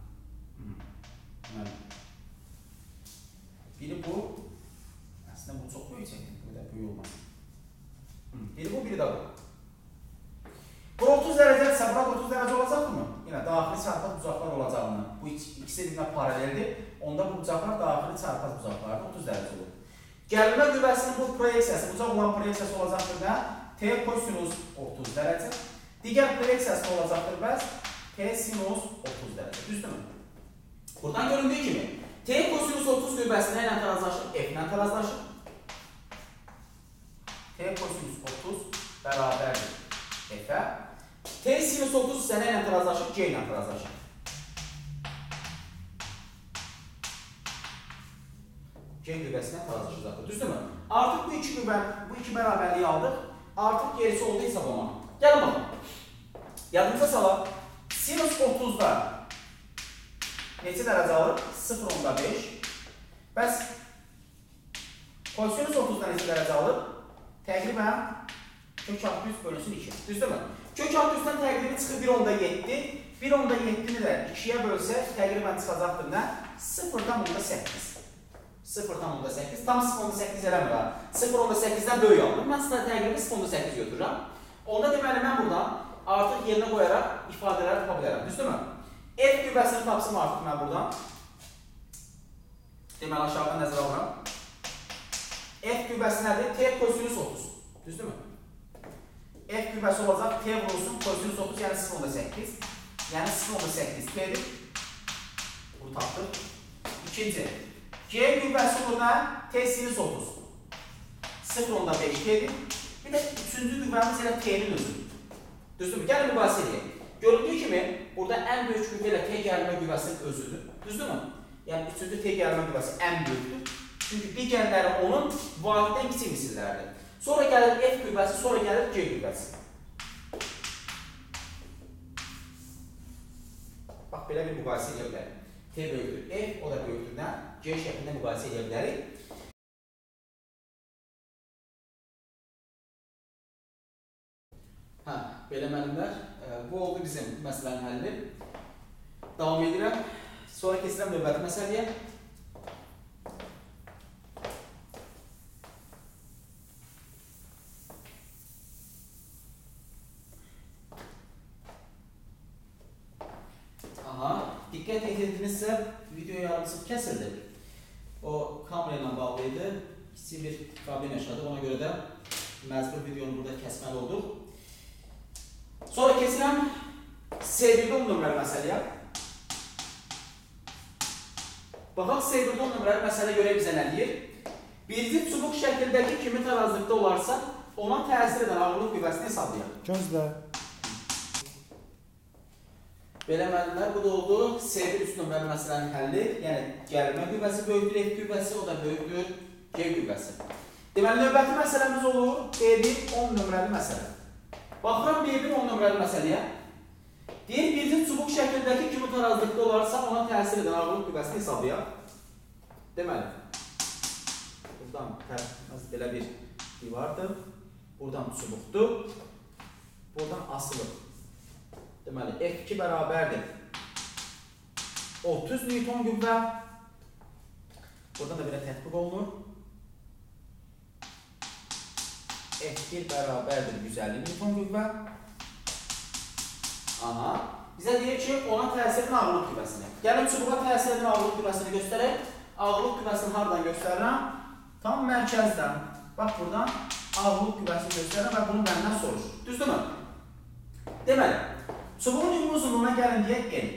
Speaker 1: Biri bu, əslində bu çox böyük çəkdir, bu qədər böyük olmaz. Biri bu, biri də bu. Bu 30 dərəcədirsə, burada 30 dərəcə olacaqmı? Yenə daxili çarpaz bucaqlar olacaqmı? Bu ikisi birbirine paraleldir. Onda bu bucaqlar daxili çarpaz bucaqlardır, 30 dərəcə olur. Gəlmə qüvvəsinin bu proyeksiyası, bucaq olan proyeksiyası olacaqdır və T kosinus 30 dərəcə. Digər proyeksiyası olacaqdır bəs T sinus 30 dərəcə. Düzdürmü? Buradan göründüyü kimi T kosinus 30 qüvvəsi nə ilə tarazlaşır? F ilə tarazlaşır. T kosinus 30 bərabərdir F-ə. T sinus 30 isə nə ilə tarazlaşır? G ilə tarazlaşır. G qüvvəsinə tarazlaşacaqdır. Düzdürmü? Artıq bu iki bərabərliyi aldıq. Artıq gerisi oldu hesablama. Gəlin baxın. Yadımıza salaq. Sinus 30'da neçə dərəcə alır? 0.5. Bəs kosinus 30'da neçə dərəcə alır? Təqribən kök 600 bölünsün 2. Düzdürmü? Kök 600'dan təqribi çıxır 1.7. 1.7'ni də 2'yə bölsək təqribən çıxacaqdır nə? 0.8. 0.8. Tam 0.8 eləmir ha. 0.8'dən böyük alır. Mən sizə təqribi 0.8 götürürəm. Onda deməli mən buradan artıq yerinə qoyaraq ifadələri tapa bilərəm. Düzdürmü? F qüvvəsini tapsın artıq mən buradan. Deməli aşağıdan nəzərə alıram. F qüvvəsi nədir? T kosinus 30. Düzdürmü? F qüvvəsi olacaq. T vurulsun kosinus 30 yəni 0.8. Yəni 0.8 T'dir. Bunu tapdıq. İkinci. G qüvvəsi burada T sinus 30. 0.5 T'dir. Bir Bir də üçüncü qüvvəmiz elə T-nin özüdür. Düzdürmü? Gəlin müqayisə edək. Görüldüyü kimi, burada ən böyük qüvvə ilə T gərilmə qüvvəsinin özüdür. Düzdürmü? Yəni, üçüncü T gərilmə qüvvəsi ən böyükdür. Çünki digərləri onun vahiddən kiçik misillərdir. Sonra gəlir F qüvvəsi, sonra gəlir G qüvvəsi. Bax, belə bir müqayisə edə bilərik. T böyükdür F, o da böyükdür nə? G şəklində müqayisə edə bilərik. Belə müəllimlər, bu oldu bizim məsələnin həlli. Davam edirəm. Sonra keçirəm növbəti məsələyə. Diqqət etirdinizsə, video yarımsı kəsildi. O kamera ilə bağlı idi. Kiçik bir problem yaşadı. Ona görə də məcbur videonu burada kəsməli olduq. Sonra keçirəm C1'də 10 nömrəli məsələyə. Baxaq C1'də 10 nömrəli məsələ görə bizə nə deyir? Birinci çubuq şəkildəki kimi tarazlıqda olarsa, ona təsir edən ağırlıq qüvvəsini hesablayaq.
Speaker 2: Gözlə.
Speaker 1: Belə müəllimlər, bu da oldu C1 3 nömrəli məsələnin həlli. Yəni, gərilmə qüvvəsi böyükdür F qüvvəsi, o da böyükdür G qüvvəsi. Deməli, növbəti məsələmiz olur B1 10 nömrəli məsələ. Baxıram B1 10 nömrəli məsələyə. Deyir, birinci çubuq şəkildəki kimi tarazlıqda olarsa, ona təsir edən ağırlıq qüvvəsini hesablayaq. Deməli, buradan belə bir divardır, buradan çubuqdur, buradan asılır. Deməli, F2 bərabərdir 30 Newton qüvvə. Buradan da belə tətbiq olunur. F1 bərabərdir 150 Newton qüvvə. Aha. Bizə deyir ki, ona təsir edən ağırlıq qüvvəsini. Gəlin çubuğa təsir edən ağırlıq qüvvəsini göstərək. Ağırlıq qüvvəsini haradan göstərirəm? Tam mərkəzdən. Bax, buradan ağırlıq qüvvəsini göstərirəm və bunu məndən soruşur. Düzdürmü? Deməli, çubuğun ümumi uzunluğuna gəlin deyək L.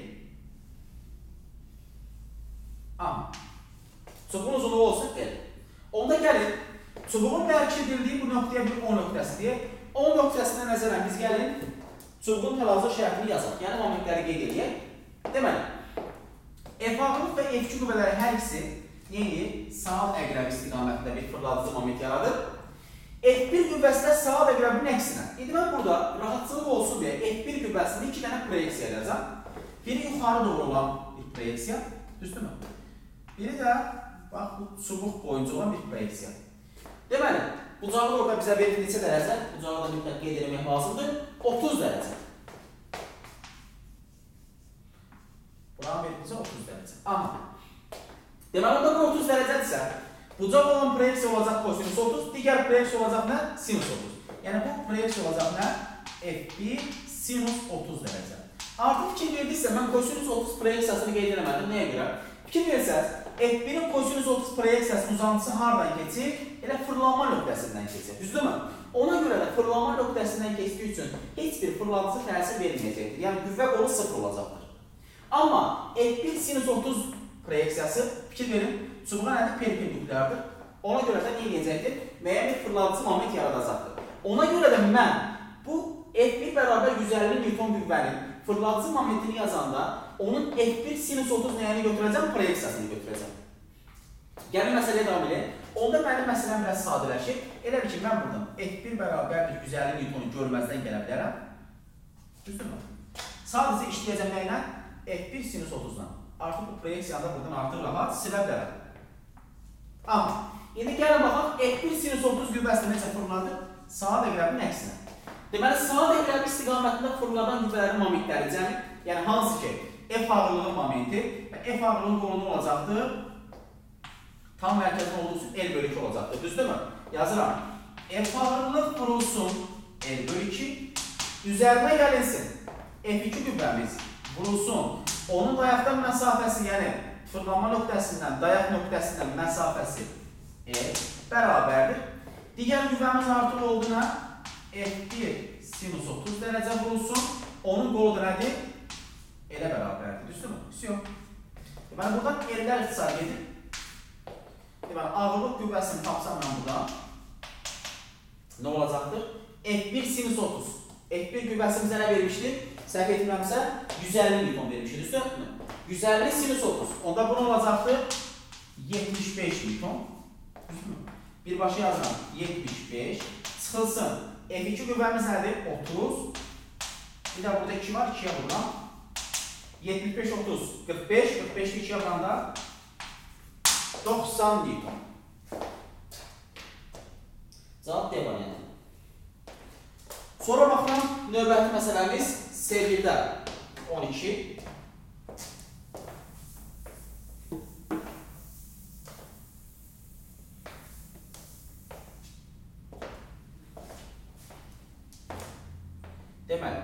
Speaker 1: Aha. Çubuğun uzunluğu olsun L. Onda gəlin, çubuğun mərk edildiyi bu nöqtəyə bir O nöqtəsi deyək. O nöqtəsinə nəzərən biz gəlin, çubuğun təlazı şərtini yazaq. Yəni, momentləri qeyd edək. Deməli, F ağırlıq və F2 qüvvələri hər ikisi neyini? Saat əqrəbi istiqamətində bir fırladıcı moment yaradır. F1 qüvvəsi də saat əqrəbinin əksinə. İndi mən burada rahatçılıq olsun deyə F1 qüvvəsini 2 dənə proyeksiya edəcəm. Biri yuxarı doğru olan bir proyeksiya, düzdürmü? Biri də, bax, bu çubuq boyunca olan bir proyeksiya. Deməli, bucağı orada bizə verir neçə dərəcə? Bucağı da mütləq qeyd etmək lazımdır. 30 dərəcə. Buranın verir bizə 30 dərəcə. Aha. Deməli, onda bu 30 dərəcədirsə, bucaq olan proyeksiya olacaq kosinüs 30, digər proyeksiya olacaq nə? Sinus 30. Yəni, bu proyeksiya olacaq nə? F1 sinus 30 dərəcə. Artıq fikir verdiksə, mən kosinüs 30 proyeksiyasını qeyd eləmədim. Nəyə görə? Fikir versəz, F1'in kosinüs 30 proyeksiyasının uzantısı haradan keçir? Elə fırlanma nöqtəsindən keçir. Düzdürmü? Ona görə də fırlanma nöqtəsindən keçdiyi üçün heç bir fırlatıcı təsir verməyəcəkdir. Yəni, qüvvə qolu 0 olacaqdır. Amma F1 sinus 30 proyeksiyası, fikir verin, çubuğa nədir? Perpendikulardır. Ona görə də nə edəcəkdir? Müəyyən bir fırlatıcı moment yaradacaqdır. Ona görə də mən bu F1 bərabər 150 Newton qüvvənin fırlatıcı momentini yazanda onun F1 sinus 30 nəyəni götürəcəm? Proyeksiyasını götürəcəm. Gəlin məsələyə davam edək. Onda mənim məsələm biraz sadələşir. Elə ki, mən buradan F1 bərabərdir 150 Newtonu görməzdən gələ bilərəm. Düzdürmü? Sadəcə işləyəcəm nə ilə? F1 sinus 30-dan. Artıq bu proyeksiyanda buradan artıq rahat silə bilərəm. Amma, indi gəlin baxaq, F1 sinus 30 qüvvəsində necə fırladır? Saat əqrəbinin əksinə. Deməli, saat əqrəbi istiqamətində fırladan qüvvələrin momentləri cəmi, yəni hansı ki, F ağırlığın momenti və F ağırlığın qolunu olacaqdır, tam mərkəzdə olduğu üçün L bölü 2 olacaqdır. Düzdürmü? Yazıram. F ağırlıq vurulsun L bölü 2, üzərinə gəlinsin. F2 qüvvəmiz vurulsun. Onun dayaqdan məsafəsi, yəni fırlanma nöqtəsindən, dayaq nöqtəsindən məsafəsi L bərabərdir. Digər qüvvəmiz artıq olduğuna F1 sinus 30 dərəcə vurulsun. Onun qolu da nədir? L-ə bərabərdir. Düzdürmü? Yox. Deməli, buradan L-lər ixtisar edir. Deməli, ağırlıq qüvvəsini tapsam mən buradan nə olacaqdır? F1 sinus 30. F1 qüvvəsimizə nə vermişdir? Səhv etmirəmsə 150 Newton vermişdir. Düzdür? 150 sinus 30. Onda bu nə olacaqdır? 75 Newton. Birbaşa yazıram. 75. Çıxılsın. F2 qüvvəmiz nədir? 30. Bir də burada 2 var. 2'ye vururam. 75, 30, 45. 45'li 2'ye vuranda 90 Newton. Cavab D variantı. Sonra baxıram, növbəti məsələmiz C1-də 12. Deməli,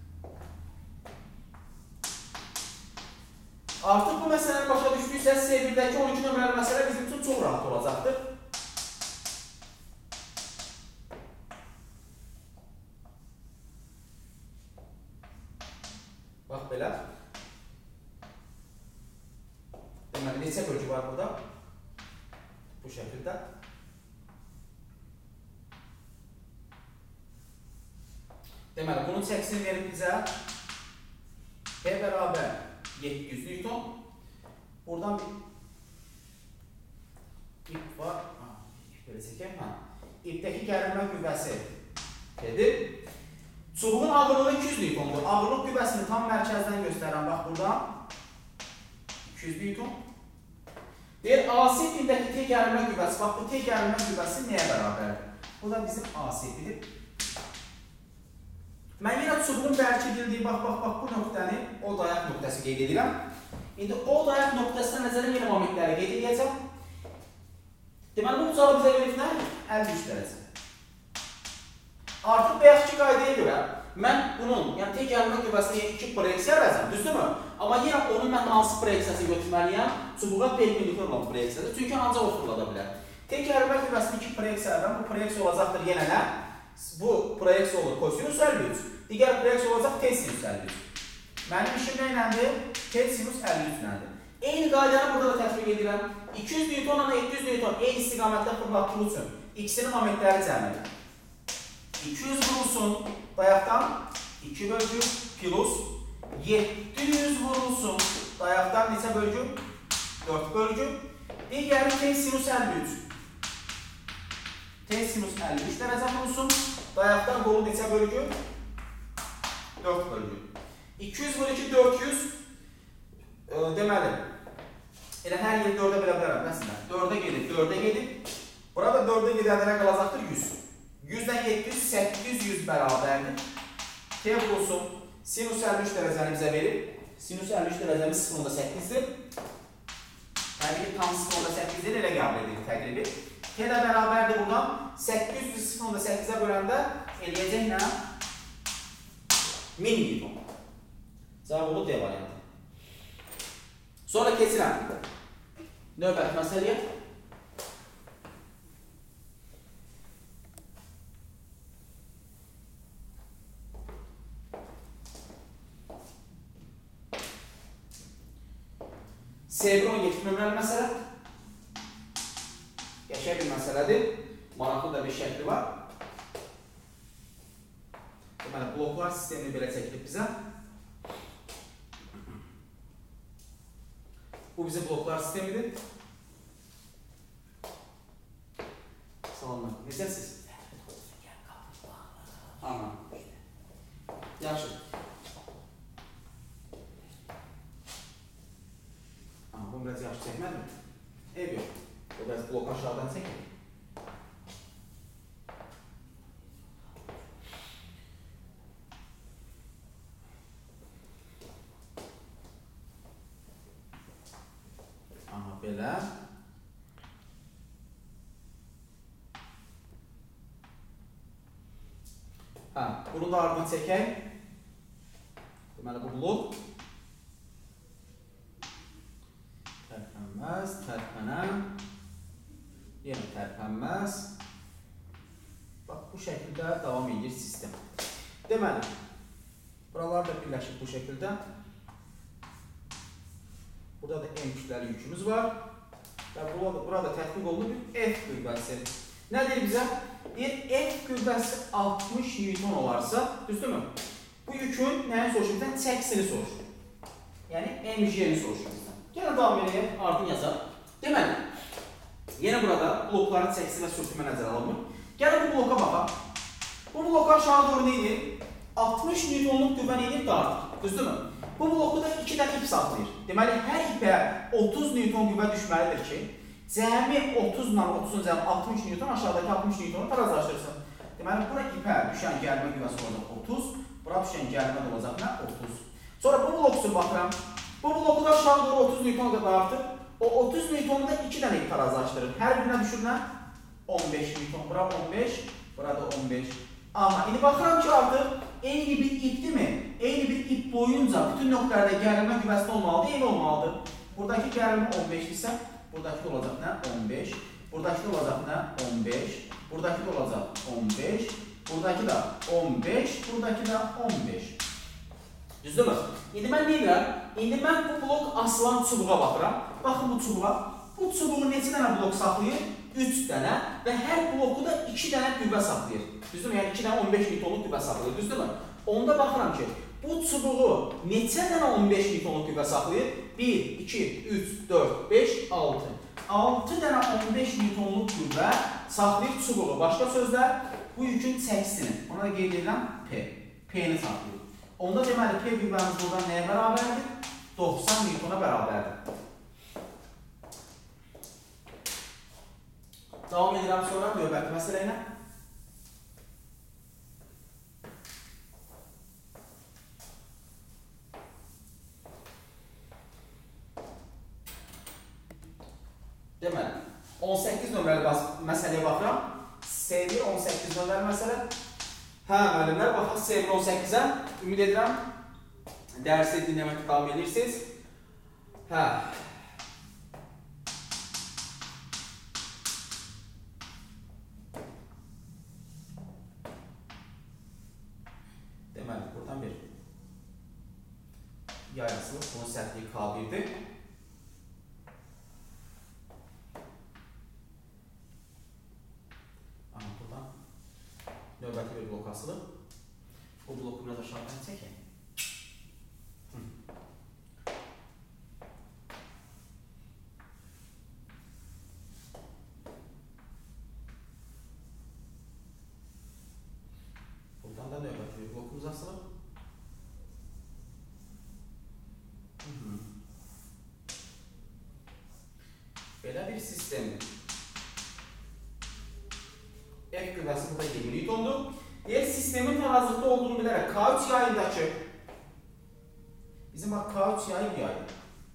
Speaker 1: artıq bu məsələni başa düşdüksə, C1-dəki 12 nömrəli məsələ bizim üçün çox rahat olacaqdır. Bax belə. Deməli, neçə bölgü var burada? Bu şəkildə. Deməli, bunun çəkisini verib bizə P bərabər 700 Newton. Buradan bir ip var. Belə çəkək. İpdəki gərilmə qüvvəsi P'dir. Çubuğun ağırlığı 200 Newtondur. Ağırlıq qüvvəsini tam mərkəzdən göstərəm. Bax buradan 200 Newton. Deyir, AC ipindəki T gərilmə qüvvəsi. Bax, bu T gərilmə qüvvəsi nəyə bərabərdir? Bu da bizim AC ipidir. Mən yenə çubuğun bərkidildiyi, bax, bu nöqtəni o dayaq nöqtəsi qeyd edirəm. İndi o dayaq nöqtəsindən nəzərə yenə momentləri qeyd edəcəm. Deməli, bu ucağı bizə verib nə? 53 dərəcə. Artıq bayaqki qaydaya görə mən bunun, yəni T gərilmə qüvvəsinə 2 proyeksiya verəcəm, düzdürmü? Amma yenə onun mən hansı proyeksiyası götürməliyəm? Çubuğa perpendicular olan proyeksiyası. Çünki ancaq o fırlada bilər. T gərilmə qüvvəsini 2 proyeksiya verəm. Bu proyeksiya olacaqdır yenə nə? Bu proyeksiya olur kosinus 53. Digər proyeksiya olacaq T sinus 53. Mənim işim nə iləndir? T sinus 53 nədir? Eyni qaydanı burada da tətbiq edirəm. 200 Newton ilə 700 Newton eyni istiqamətdə fırlatdığı üçün ikisinin momentləri cəm edir. 200 vurulsun dayaqdan 2 bölgü plus 700 vurulsun dayaqdan neçə bölgü? 4 bölgü. Digəri T sinus 53. T sinus 53 dərəcə vurulsun. Dayaqdan qolu neçə bölgü? 4 bölgü. 200 vur 2, 400. Deməli, elə hər yeri 4'ə belə bilərəm. Məsələn, 4'ə gedib, 4'ə gedib. Burada 4'ə gedəndə nə qalacaqdır? 100. 100-dən 700, 800, 100 bərabərdir. T vurulsun. Sinus 53 dərəcəni bizə verib. Sinus 53 dərəcəmiz 0.8'dir. Yəni ki, tam 0.8'dir, elə qəbul edilir təqribi. T də bərabərdir buradan. 800 0.8'ə böləndə eləyəcək nə? 1000 Newton. Cavab olur D variantı. Sonra keçirəm növbəti məsələyə. C1 17 nömrəli məsələ. Qəşəng bir məsələdir. Maraqlı da bir şəkli var. Deməli, bloklar sistemini belə çəkilib bizə. Bu bizim bloklar sistemidir. Salamlar. Necəsiz? Ana. Yaxşı. Ama bu biraz yaxşı çəkmədi mi? Ev yox. O biraz blok aşağıdan çəkir. Aha, belə. Bunu da ardına çəkək. Deməli, bu blok. Tərpənməz, tərpənən. Yenə tərpənməz. Bax, bu şəkildə davam edir sistem. Deməli, buralar da birləşib bu şəkildə. Burada da M kütləli yükümüz var. Və burada tətbiq olunur bir F qüvvəsi. Nə deyir bizə? Deyir, F qüvvəsi 60 Newton olarsa, düzdürmü? Bu yükün nəyin soruşur? Bizdən çəkisini soruşur. Yəni, MG-ni soruşur bizdən. Gəlin davam edək, ardın yazaq. Deməli, yenə burada blokların çəkisi və sürtünmə nəzərə alınır. Gəlin bu bloka baxaq. Bu bloka aşağı doğru neydir? 60 Newtonluq qüvvə neydir? Dardır. Düzdürmü? Bu bloku da 2 dənə ip saxlayır. Deməli, hər ipə 30 Newton qüvvə düşməlidir ki, cəmi 30 ilə 30-un cəmi 60 Newton, aşağıdakı 60 Newtonu tarazlaşdırsın. Deməli, bura ipə düşən gəlmə qüvvəsi olacaq 30, bura düşən gəlmə də olacaq nə? 30. Sonra bu blok üçün baxıram. Bu bloku da aşağı doğru 30 Newton qədər artır. O 30 Newtonu da 2 dənə ip tarazlaşdırır. Hər birinə düşür nə? 15 Newton. Bura 15, bura da 15. Aha, indi baxıram ki, artıq eyni bir ipdir mi? Eyni bir ip boyunca bütün nöqtələrdə gərilmə qüvvəsi olmalıdır, eyni olmalıdır. Buradakı gərilmə 15 isə, buradakı da olacaq nə? 15. Buradakı da olacaq nə? 15. Buradakı da olacaq 15. Buradakı da 15. Buradakı da 15. Düzdürmü? İndi mən nə edirəm? İndi mən bu blok asılan çubuğa baxıram. Baxın bu çubuğa. Bu çubuğu neçə dənə blok saxlayır? 3 dənə və hər bloku da 2 dənə qüvvə saxlayır. Düzdürmü? Yəni 2 dənə 15 Newtonluq qüvvə saxlayır. Düzdürmü? Onda baxıram ki, bu çubuğu neçə dənə 15 Newtonluq qüvvə saxlayır? 1, 2, 3, 4, 5, 6. 6 dənə 15 Newtonluq qüvvə saxlayır çubuğu. Başqa sözlə, bu yükün çəkisini, ona da qeyd edirəm P. P-ni saxlayır. Onda deməli, P qüvvəmiz buradan nəyə bərabərdir? 90 Newtona bərabərdir. Davam edirəm sonra növbəti məsələ ilə. Deməli, 18 nömrəli məsələyə baxıram. S1 18 nömrəli məsələ. Hə, müəllimlər, baxaq S1 18-ə. Ümid edirəm, dərsi dinləməkdə davam edirsiniz. Hə. Deməli, buradan bir yay asılır. Bunun sərtliyi K1-dir. Növbəti bir blok asılır. O bloku biraz aşağıdan çəkək. Buradan da növbəti bir blokumuz asılır. Belə bir sistem. F qüvvəsi burada 20 Newtondur. Deyək, sistemin tarazlıqda olduğunu bilərək K3 yayındakı, bizim bax K3 yayı bir yaydır.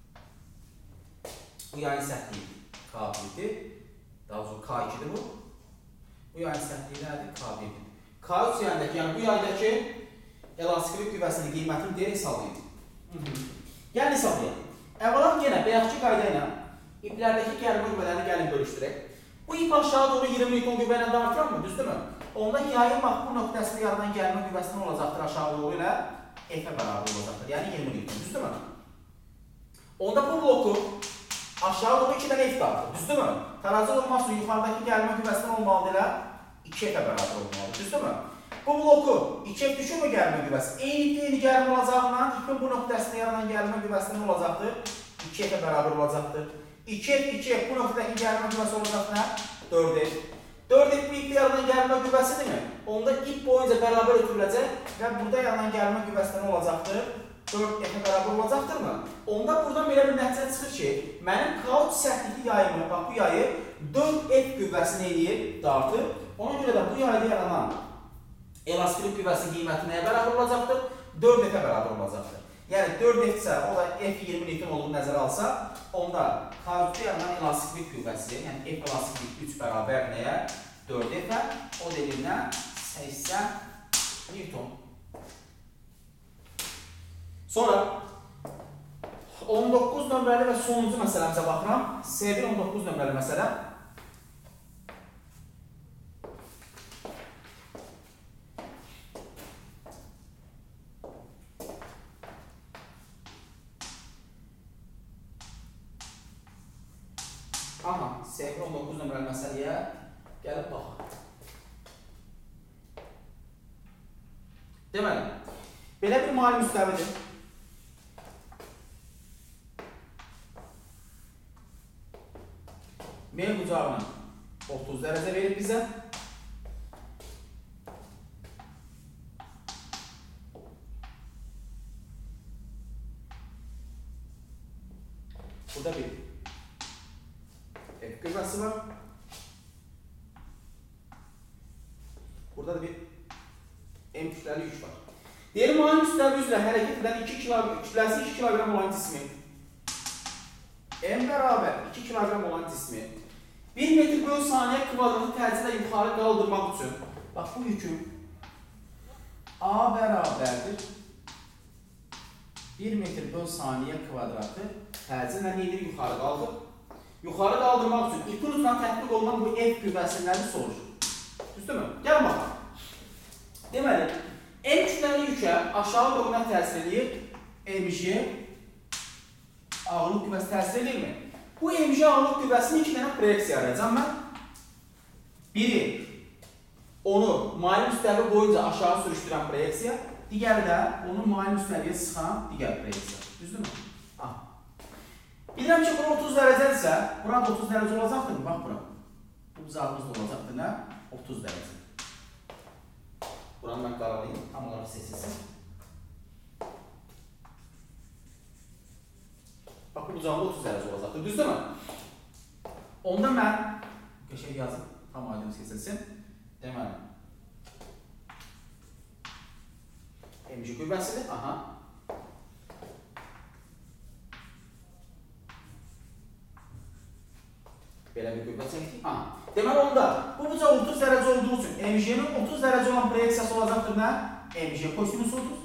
Speaker 1: Bu yayın sərtliyi K1-dir. Daha doğrusu K2-dir bu. Bu yayın sərtliyi nədir? K1-dir. K3 yayındakı, yəni bu yaydakı elastiklik qüvvəsinin qiymətini deyək hesablayın. Gəlin hesablayın. Əvvəla yenə bayaqki qayda ilə iplərdəki gərilmə qüvvələrini gəlin bölüşdürək. Bu ip aşağı doğru 20 Newton qüvvə ilə artırar mı? Düzdürmü? Onda yayın bax bu nöqtəsində yaradan gəlmə qüvvəsinin olacaqdır aşağı doğru ilə F-ə bərabər olacaqdır. Yəni 20 Newton. Düzdürmü? Onda bu bloku aşağı doğru 2 dənə F dartır. Düzdürmü? Tarazi olmaq üçün yuxarıdakı gəlmə qüvvəsinin olmalıdır ilə 2F-ə bərabər olmalıdır. Düzdürmü? Bu bloku 2F düşürmü gəlmə qüvvəsi? Eyni gəlmə olacağından ipin bu nöqtəsində yaradan gəlmə qüvvəsinin olacaqdır. 2F-ə bərabər olacaqdır. 2F bu nöqtədəki gəlmə qüvvəsi olacaq nə? 4F. 4F bu ipdə yaradan gəlmə qüvvəsidirmi? Onda ip boyunca bərabər ötürüləcək və burada yaradan gəlmə qüvvəsi nə olacaqdır? 4F-ə bərabər olacaqdırmı? Onda buradan belə bir nəticə çıxır ki, mənim K3 sərtlikli yayımı, bax bu yayı 4F qüvvəsini eləyir, dartır. Ona görə də bu yayda yaranan elastiklik qüvvəsinin qiyməti nəyə bərabər olacaqdır? 4F-ə bərabər olacaqdır. Yəni 4F isə o da F20 Newton olduğunu nəzərə alsa, onda K3-də yaranan elastiklik qüvvəsi, yəni F elastiklik 3 bərabər nəyə? 4F-ə, o dediyinə 80 Newton. Sonra 19 nömrəli və sonuncu məsələmizə baxıram. S1 19 nömrəli məsələ. Aha, S1 19 nömrəli məsələyə gəlib baxaq. Deməli, belə bir mali müstəvidir. M bucağına 30 dərəcə verib bizə. Burada bir F qüvvəsi var. Burada da bir M kütləli yük var. Deyəlim, mali müstəvi üzrə hərəkət edən kütləsi 2 kiloqram olan cismi, M bərabər 2 kiloqram olan cismi 1 metr bölü saniyə kvadratı təcillə yuxarı qaldırmaq üçün, bax, bu yükün A bərabərdir 1 metr bölü saniyə kvadratı təcillə nedir? Yuxarı qaldır. Yuxarı qaldırmaq üçün ipin ucuna tətbiq olunan bu F qüvvəsindən soruşur. Düzdürmü? Gəlin baxaq. Deməli, M kütləli yükə aşağı doğru nə təsir edir? MJ ağırlıq qüvvəsi təsir edirmi? Bu MJ ağırlıq qüvvəsinin 2 dənə proyeksiya arayacam mən. Biri, onu mali müstəvi boyunca aşağı sürüşdürən proyeksiya, digəri də onu mali müstəviyə sıxan digər proyeksiya. Düzdürmü? Bilirəm ki, bura 30 dərəcədirsə, bura 30 dərəcə olacaqdır mı? Bax, bura. Bu bucağımız da olacaqdır nə? 30 dərəcə. Buranı mən qaralayayım, tam olaraq seçilsin. Bax, bu bucağımda 30 dərəcə olacaqdır, düzdür mü? Onda mən, qəşəng yazım, tam aydın seçilsin. Deməli, MJ qüvvəsidir, aha. Belə bir qüvvə çəkdik. Deməli, onda bu bucaq 30 dərəcə olduğu üçün MJ-nin 30 dərəcə olan proyeksiyası olacaqdır nə? MJ kosinüs 30.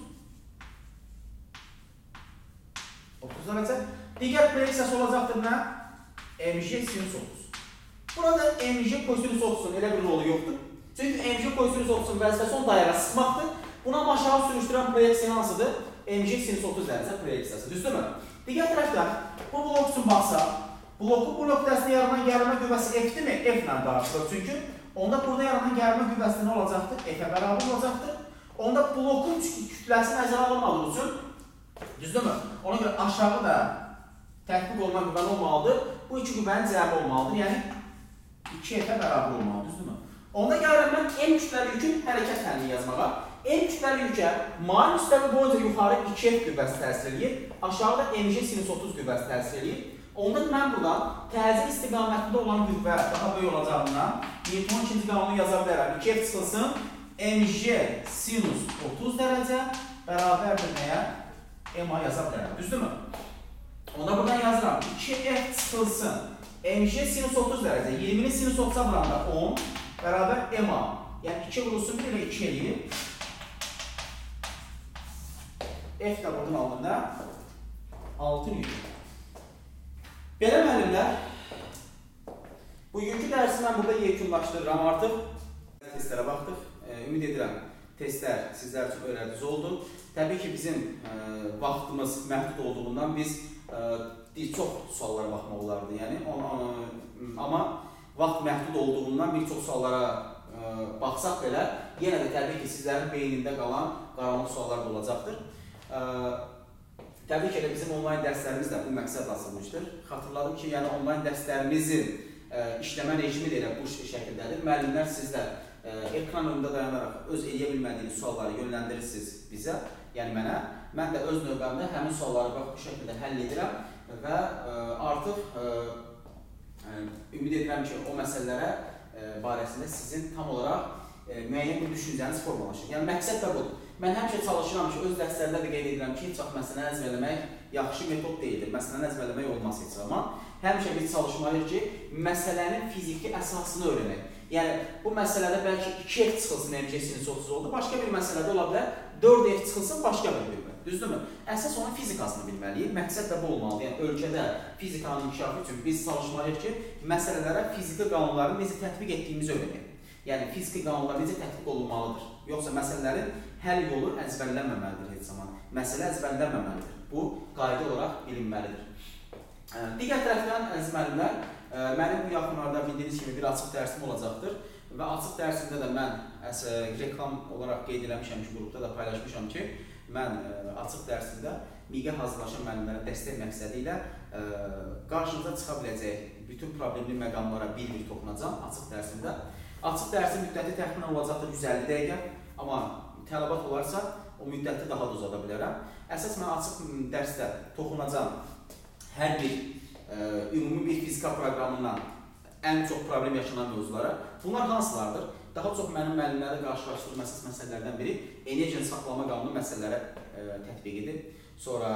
Speaker 1: 30 dərəcə. Digər proyeksiyası olacaqdır nə? MJ sinüs 30. Burada MJ kosinüs 30-un elə bir rolu yoxdur. Çünki MJ kosinüs 30-un vəzifəsi onu dayağa sıxmaqdır. Buna aşağı sürüşdürən proyeksiya hansıdır? MJ sinüs 30 dərəcə proyeksiyası. Düzdürmü? Digər tərəfdən bu blok üçün baxsaq, bloku bu nöqtəsində yaranan gərilmə qüvvəsi F-dirmi? F-lə qarşılıq. Çünki onda burada yaranan gərilmə qüvvəsi nə olacaqdır? F-ə bərabər olacaqdır. Onda blokun kütləsi nəzərə alınmadığı üçün, düzdürmü? Ona görə aşağı da tətbiq olunan qüvvə olmalıdır. Bu iki qüvvənin cəmi olmalıdır. Yəni 2F-ə bərabər olmalıdır. Düzdürmü? Onda gəlirəm mən M kütləli yükün hərəkət həlini yazmağa. M kütləli yükə mali müstəvi boyunca yuxarı 2F qüvvəsi təsir edir. Aşağıda MJ sinüs 30 qüvvəsi təsir edir. Onda mən buradan təcil istiqamətində olan qüvvə daha böyük olacağından Newtonun ikinci qanunu yaza bilərəm. 2F çıxılsın, MJ sinus 30 dərəcə bərabərdir nəyə? MA yaza bilərəm. Düzdürmü? Onda buradan yazıram. 2F çıxılsın, MJ sinus 30 dərəcə. 20'ni sinus 30'a vuranda 10 bərabər MA. Yəni 2 vurulsun 1 ilə 2 eləyir. F də buradan aldığında 6 Newton. Belə müəllimlər, bugünkü dərsi mən burada yekunlaşdırıram artıq. Testlərə baxdıq. Ümid edirəm, testlər sizlər üçün öyrədici oldu. Təbii ki, bizim vaxtımız məhdud olduğundan biz çox suallara baxmaq olardı. Yəni, amma vaxt məhdud olduğundan bir çox suallara baxsaq belə, yenə də təbii ki, sizlərin beynində qalan qaranlıq suallar da olacaqdır. Təbii ki, bizim onlayn dərslərimiz də bu məqsəd asılmışdır. Xatırladım ki, yəni onlayn dərslərimizin işləmə rejimi də elə bu şəkildədir. Müəllimlər sizlər ekran önündə dayanaraq öz eləyə bilmədiyiniz sualları yönləndirirsiniz bizə, yəni mənə. Mən də öz növbəmdə həmin sualları bu şəkildə həll edirəm və artıq ümid edirəm ki, o məsələlərə barəsində sizin tam olaraq müəyyən bir düşüncəniz formalaşır. Yəni məqsəd də budur. Mən həmişə çalışıram ki, öz dərslərində də qeyd edirəm ki, heç vaxt məsələni əzbərləmək yaxşı metod deyildir. Məsələni əzbərləmək olmaz heç zaman. Həmişə biz çalışmalıyıq ki, məsələnin fiziki əsasını öyrənək. Yəni, bu məsələdə bəlkə 2F çıxılsın, MJ sinüs 30 oldu. Başqa bir məsələdə ola bilər, 4F çıxılsın, başqa bir qüvvə. Düzdürmü? Əsas onun fizikasını bilməliyik. Məqsəd də bu olmalıdır. Yəni, ölkədə fizikanın inkişafı üçün biz çalışmalıyıq ki, məsələlərə fiziki qanunları necə tətbiq etdiyimizi öyrənək. Yəni, fiziki qanunlar necə tətbiq olunmalıdır. Yoxsa məsələlərin həll yolu əzbərlənməməlidir heç zaman. Məsələ əzbərlənməməlidir. Bu, qayda olaraq bilinməlidir. Digər tərəfdən, əziz müəllimlər, mənim bu yaxınlarda bildiyiniz kimi bir açıq dərsim olacaqdır və açıq dərsində də mən reklam olaraq qeyd eləmişəm ki, qrupda da paylaşmışam ki, mən açıq dərsində MİQ-ə hazırlaşan müəllimlərə dəstək məqsədi ilə qarşınıza çıxa biləcək bütün problemli məqamlara bir-bir toxunacam açıq dərsində. Açıq dərsin müddəti təxminən olacaqdır 150 dəqiqə, amma tələbat olarsa o müddəti daha da uzada bilərəm. Əsas mən açıq dərsdə toxunacam hər bir ümumi bir fizika proqramından ən çox problem yaşanan mövzulara. Bunlar hansılardır? Daha çox mənim müəllimlərlə qarşılaşdırdığım əsas məsələlərdən biri enerjinin saxlama qanunu məsələləri tətbiq edib. Sonra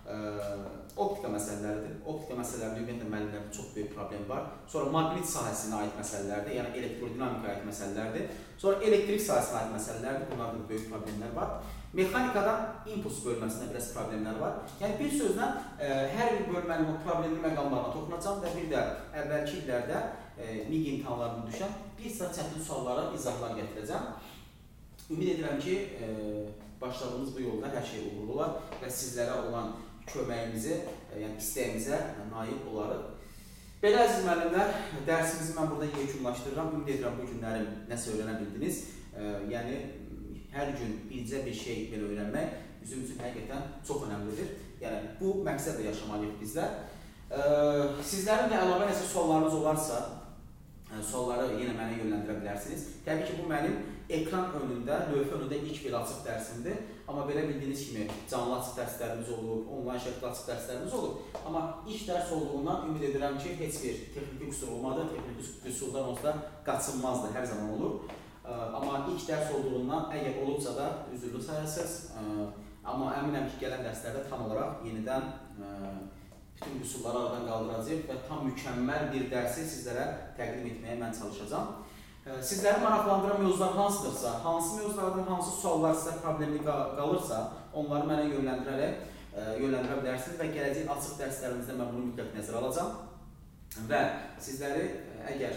Speaker 1: optika məsələləridir. Optika məsələlərində ümumiyyətlə müəllimlərdə çox böyük problem var. Sonra maqnit sahəsinə aid məsələlərdir, yəni elektrodinamikaya aid məsələlərdir. Sonra elektrik sahəsinə aid məsələlərdir, bunlarda böyük problemlər var. Mexanikadan impuls bölməsində biraz problemlər var. Yəni bir sözlə hər bir bölmənin o problemli məqamlarına toxunacam və bir də əvvəlki illərdə MİQ imtahanlarında düşən bir sıra çətin suallara izahlar gətirəcəm. Ümid edirəm ki, başladığımız bu yolda hər şey uğurlu olar və sizlərə olan köməyimizi, yəni istəyimizə nail olarıq. Belə əziz müəllimlər, dərsimizi mən burada yekunlaşdırıram. Ümid edirəm bu günləri nəsə öyrənə bildiniz. Yəni hər gün bircə bir şey belə öyrənmək bizim üçün həqiqətən çox önəmlidir. Yəni bu məqsədlə yaşamalıyıq bizlər. Sizlərin də əlavə nəsə suallarınız olarsa, sualları yenə mənə yönləndirə bilərsiniz. Təbii ki, bu mənim ekran önündə, lövhə önündə ilk belə açıq dərsimdir. Amma belə bildiyiniz kimi canlı açıq dərslərimiz olub, onlayn şəkildə açıq dərslərimiz olub. Amma ilk dərs olduğundan ümid edirəm ki, heç bir texniki qüsur olmadı. Texniki qüsurdan olsa qaçınmazdır, hər zaman olur. Amma ilk dərs olduğundan, əgər olubsa da üzürlü sayasınız. Amma əminəm ki, gələn dərslərdə tam olaraq yenidən bütün qüsurları aradan qaldıracaq və tam mükəmməl bir dərsi sizlərə təqdim etməyə mən çalışacağam. Sizləri maraqlandıran mövzular hansıdırsa, hansı mövzulardan hansı suallar sizə problemli qalırsa, onları mənə yönləndirə bilərsiniz və gələcək açıq dərslərimizdə mən bunu mütləq nəzərə alacağam. Və sizləri əgər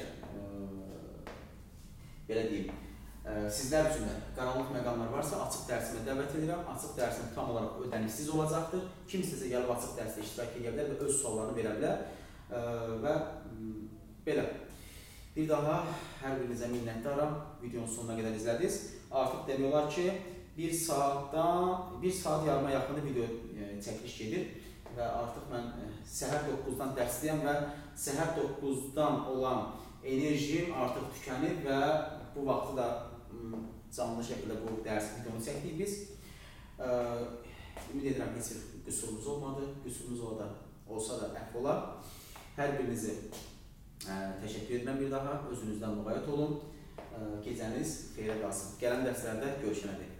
Speaker 1: belə deyim, sizlər üçün də qaranlıq məqamlar varsa, açıq dərsimə dəvət edirəm. Açıq dərsim tam olaraq ödənişsiz olacaqdır. Kim istəsə gəlib açıq dərsdə iştirak edə bilər və öz suallarını verə bilər. Və belə. Bir daha hər birinizə minnətdaram. Videonun sonuna qədər izlədiniz. Artıq demək olar ki, bir saat yarıma yaxını video çəkiliş gedir. Və artıq mən səhər 9-dan dərsliyəm və səhər 9-dan olan enerjim artıq tükənib və bu vaxtı da canlı şəkildə bu dərs videonu çəkdik biz. Ümid edirəm heç bir qüsurumuz olmadı. Qüsurumuz olsa da əfv olar. Hər birinizi təşəkkür edirəm bir daha. Özünüzdən müğayət olun. Gecəniz xeyrə qalsın. Gələn dərslərdə görüşənə dək.